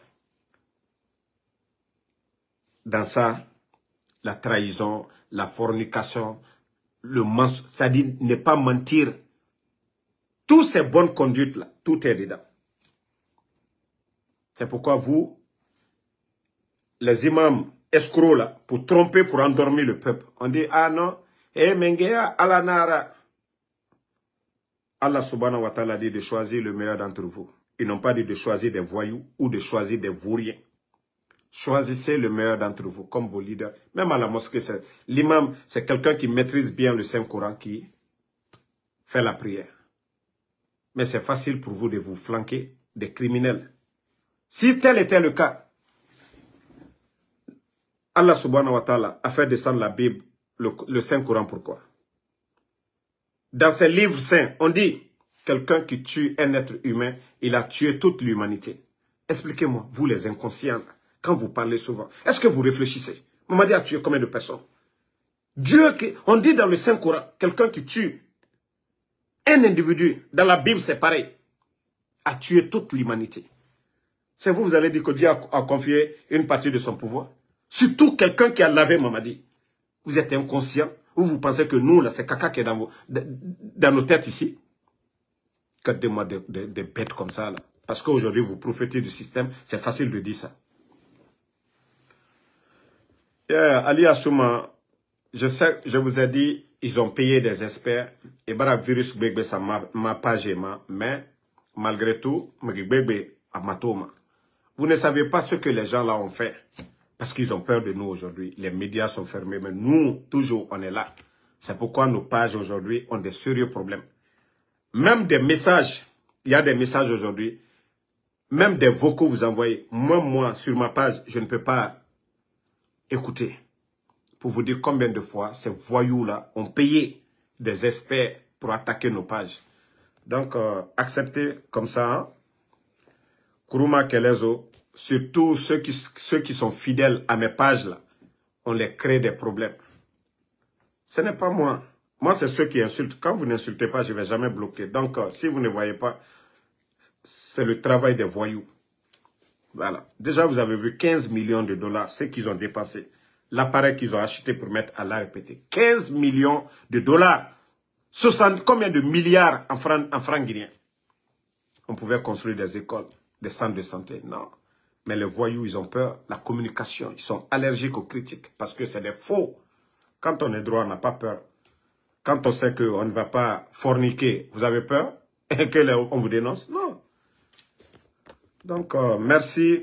Dans ça, la trahison, la fornication, le mensonge, c'est-à-dire ne pas mentir. Toutes ces bonnes conduites-là, tout est dedans. C'est pourquoi vous, les imams escrocs là, pour tromper, pour endormir le peuple, on dit, ah non, eh mengea alanara. Allah subhanahu wa ta'ala dit de choisir le meilleur d'entre vous. Ils n'ont pas dit de choisir des voyous ou de choisir des vauriens. Choisissez le meilleur d'entre vous, comme vos leaders. Même à la mosquée, l'imam, c'est quelqu'un qui maîtrise bien le Saint-Coran, qui fait la prière. Mais c'est facile pour vous de vous flanquer des criminels. Si tel était le cas, Allah subhanahu wa ta'ala a fait descendre la Bible, le, le Saint-Coran, pourquoi? Dans ces livres saints, on dit, quelqu'un qui tue un être humain, il a tué toute l'humanité. Expliquez-moi, vous les inconscients, quand vous parlez souvent, est-ce que vous réfléchissez? Mohammed a tué combien de personnes? Dieu, qui, on dit dans le Saint-Coran, quelqu'un qui tue un individu, dans la Bible c'est pareil, a tué toute l'humanité. C'est vous, vous allez dire que Dieu a, a confié une partie de son pouvoir. Surtout quelqu'un qui a lavé Mamadi. Vous êtes inconscient ou vous pensez que nous, là, c'est caca qui est dans, vos, dans nos têtes ici. Gardez-moi des, des, des bêtes comme ça, là. Parce qu'aujourd'hui, vous profitez du système, c'est facile de dire ça. Yeah, Ali Assouma, je sais, je vous ai dit, ils ont payé des experts. Et bara virus bébé, ça m'a pas gêné, mais malgré tout, bébé à matoma. Vous ne savez pas ce que les gens là ont fait. Parce qu'ils ont peur de nous aujourd'hui. Les médias sont fermés, mais nous, toujours, on est là. C'est pourquoi nos pages aujourd'hui ont des sérieux problèmes. Même des messages, il y a des messages aujourd'hui, même des vocaux vous envoyez. Moi, moi, sur ma page, je ne peux pas écouter. Pour vous dire combien de fois ces voyous-là ont payé des experts pour attaquer nos pages. Donc, euh, acceptez comme ça. Hein? Kuruma Kelezo. Surtout ceux qui, ceux qui sont fidèles à mes pages, là, on les crée des problèmes. Ce n'est pas moi. Moi, c'est ceux qui insultent. Quand vous n'insultez pas, je ne vais jamais bloquer. Donc, euh, si vous ne voyez pas, c'est le travail des voyous. Voilà. Déjà, vous avez vu quinze millions de dollars, ce qu'ils ont dépensé. L'appareil qu'ils ont acheté pour mettre à l'A R P T. quinze millions de dollars. soixante, combien de milliards en francs en franc guinéens? On pouvait construire des écoles, des centres de santé. Non. Mais les voyous, ils ont peur. La communication, ils sont allergiques aux critiques parce que c'est des faux. Quand on est droit, on n'a pas peur. Quand on sait qu'on ne va pas forniquer, vous avez peur et qu'on vous dénonce? Non. Donc, euh, merci.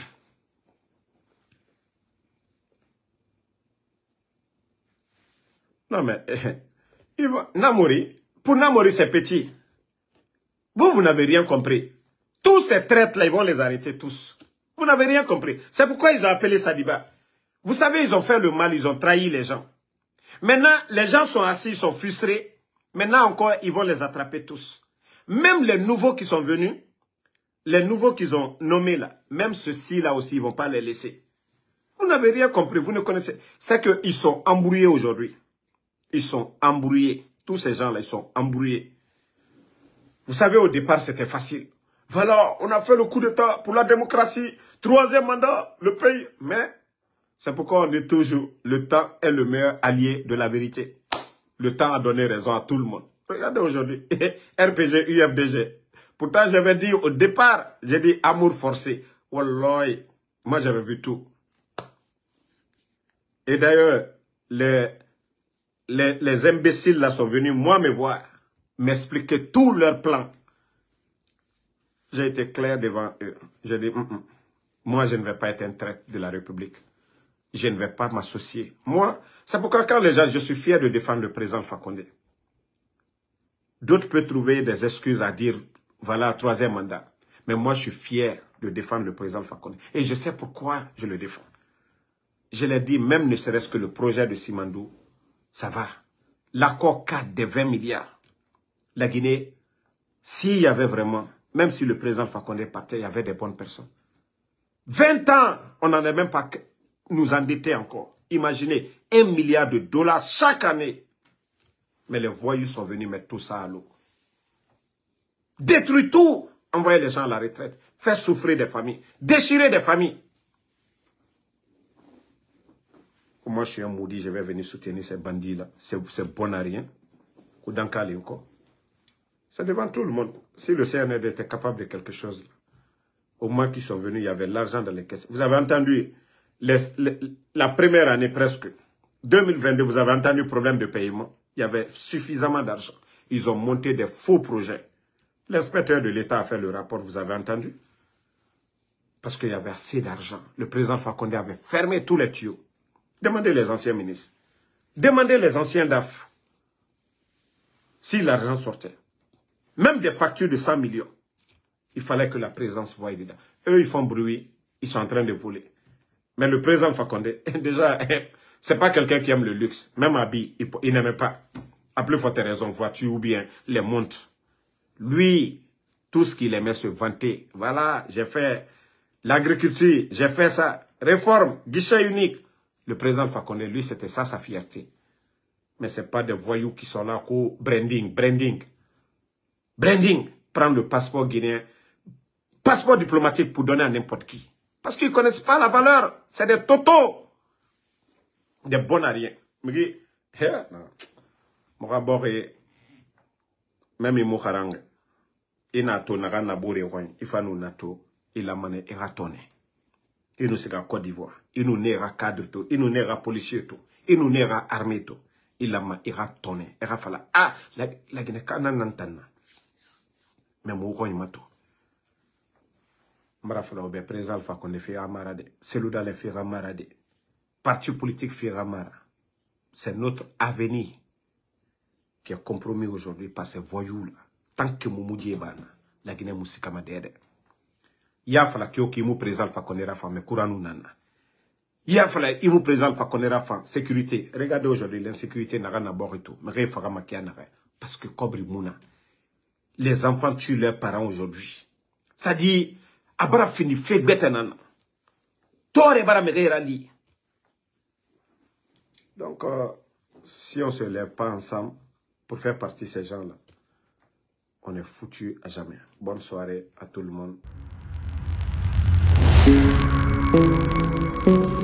Non, mais euh, Namori, pour Namori, c'est petit. Vous, vous n'avez rien compris. Tous ces traites-là, ils vont les arrêter tous. Vous n'avez rien compris. C'est pourquoi ils ont appelé Sadiba. Vous savez, ils ont fait le mal, ils ont trahi les gens. Maintenant, les gens sont assis, ils sont frustrés. Maintenant encore, ils vont les attraper tous. Même les nouveaux qui sont venus, les nouveaux qu'ils ont nommés là, même ceux-ci là aussi, ils ne vont pas les laisser. Vous n'avez rien compris, vous ne connaissez. C'est qu'ils sont embrouillés aujourd'hui. Ils sont embrouillés. Tous ces gens-là, ils sont embrouillés. Vous savez, au départ, c'était facile. Voilà, on a fait le coup d'État pour la démocratie. Troisième mandat, le pays. Mais c'est pourquoi on dit toujours, le temps est le meilleur allié de la vérité. Le temps a donné raison à tout le monde. Regardez aujourd'hui, R P G, U F D G. Pourtant, j'avais dit au départ, j'ai dit amour forcé. Wallahi, moi j'avais vu tout. Et d'ailleurs, les, les, les imbéciles là sont venus, moi, me voir, m'expliquer tous leurs plans. J'ai été clair devant eux. J'ai dit, mm -mm. moi, je ne vais pas être un traître de la République. Je ne vais pas m'associer. Moi, c'est pourquoi quand les gens, je suis fier de défendre le président Fakonde. D'autres peuvent trouver des excuses à dire, voilà, troisième mandat. Mais moi, je suis fier de défendre le président Fakonde. Et je sais pourquoi je le défends. Je l'ai dit, même ne serait-ce que le projet de Simandou, ça va. L'accord cadre des vingt milliards. La Guinée, s'il y avait vraiment, même si le président Fakonde partait, il y avait des bonnes personnes. vingt ans, on n'en est même pas nous endetter encore. Imaginez, un milliard de dollars chaque année. Mais les voyous sont venus mettre tout ça à l'eau. Détruire tout, envoyer les gens à la retraite, faire souffrir des familles, déchirer des familles. Moi, je suis un maudit, je vais venir soutenir ces bandits-là. C'est bon à rien. C'est devant tout le monde. Si le C N R D était capable de quelque chose, au moins qu'ils sont venus, il y avait l'argent dans les caisses. Vous avez entendu, les, les, la première année presque, deux mille vingt-deux, vous avez entendu problème de paiement. Il y avait suffisamment d'argent. Ils ont monté des faux projets. L'inspecteur de l'État a fait le rapport, vous avez entendu? Parce qu'il y avait assez d'argent. Le président Fakonde avait fermé tous les tuyaux. Demandez les anciens ministres. Demandez les anciens D A F. Si l'argent sortait. Même des factures de cent millions. Il fallait que la présidence voie dedans. Eux, ils font bruit. Ils sont en train de voler. Mais le président Fakonde, déjà, c'est pas quelqu'un qui aime le luxe. Même habit, il, il n'aimait pas. À plus forte raison, voiture ou bien les montres. Lui, tout ce qu'il aimait se vanter. Voilà, j'ai fait l'agriculture, j'ai fait ça. Réforme, guichet unique. Le président Fakonde, lui, c'était ça sa fierté. Mais ce n'est pas des voyous qui sont là pour branding, branding. Branding, prendre le passeport guinéen, passeport diplomatique pour donner à n'importe qui. Parce qu'ils ne connaissent pas la valeur. C'est des totos. Des bons à rien. Je dis, même si je il n'a pas de il faut nous il a mané et ratonné. Il nous sera Côte d'Ivoire. Il nous n'ira cadre tout. Il nous n'ira policier tout. Il nous n'ira armée tout. Il a ma ira tonné. Il a fallu. Ah, la la Guinée kana nantana. Mais mon roi mato. Marafala obe président Fakonde fait amarade. Selouda le fait amarade. Parti politique fait amarade. C'est notre avenir qui est compromis aujourd'hui par ces voyous-là. Tant que Moumoudi est ban, la Guinée moussika madede. Il a fallu que le président Fakonde Rafa me courant nous nana. Il a fallu que le président Fakonde Rafa sécurité. Regardez aujourd'hui l'insécurité n'a rien à bord et tout. Mais rien fera maquiller n'a rien. Parce que Kobri Mouna, les enfants tuent leurs parents aujourd'hui. Ça dit, abara fini fait bête nana. Tore bara me rali. Donc, euh, si on ne se lève pas ensemble pour faire partie de ces gens-là, on est foutu à jamais. Bonne soirée à tout le monde. Thank you.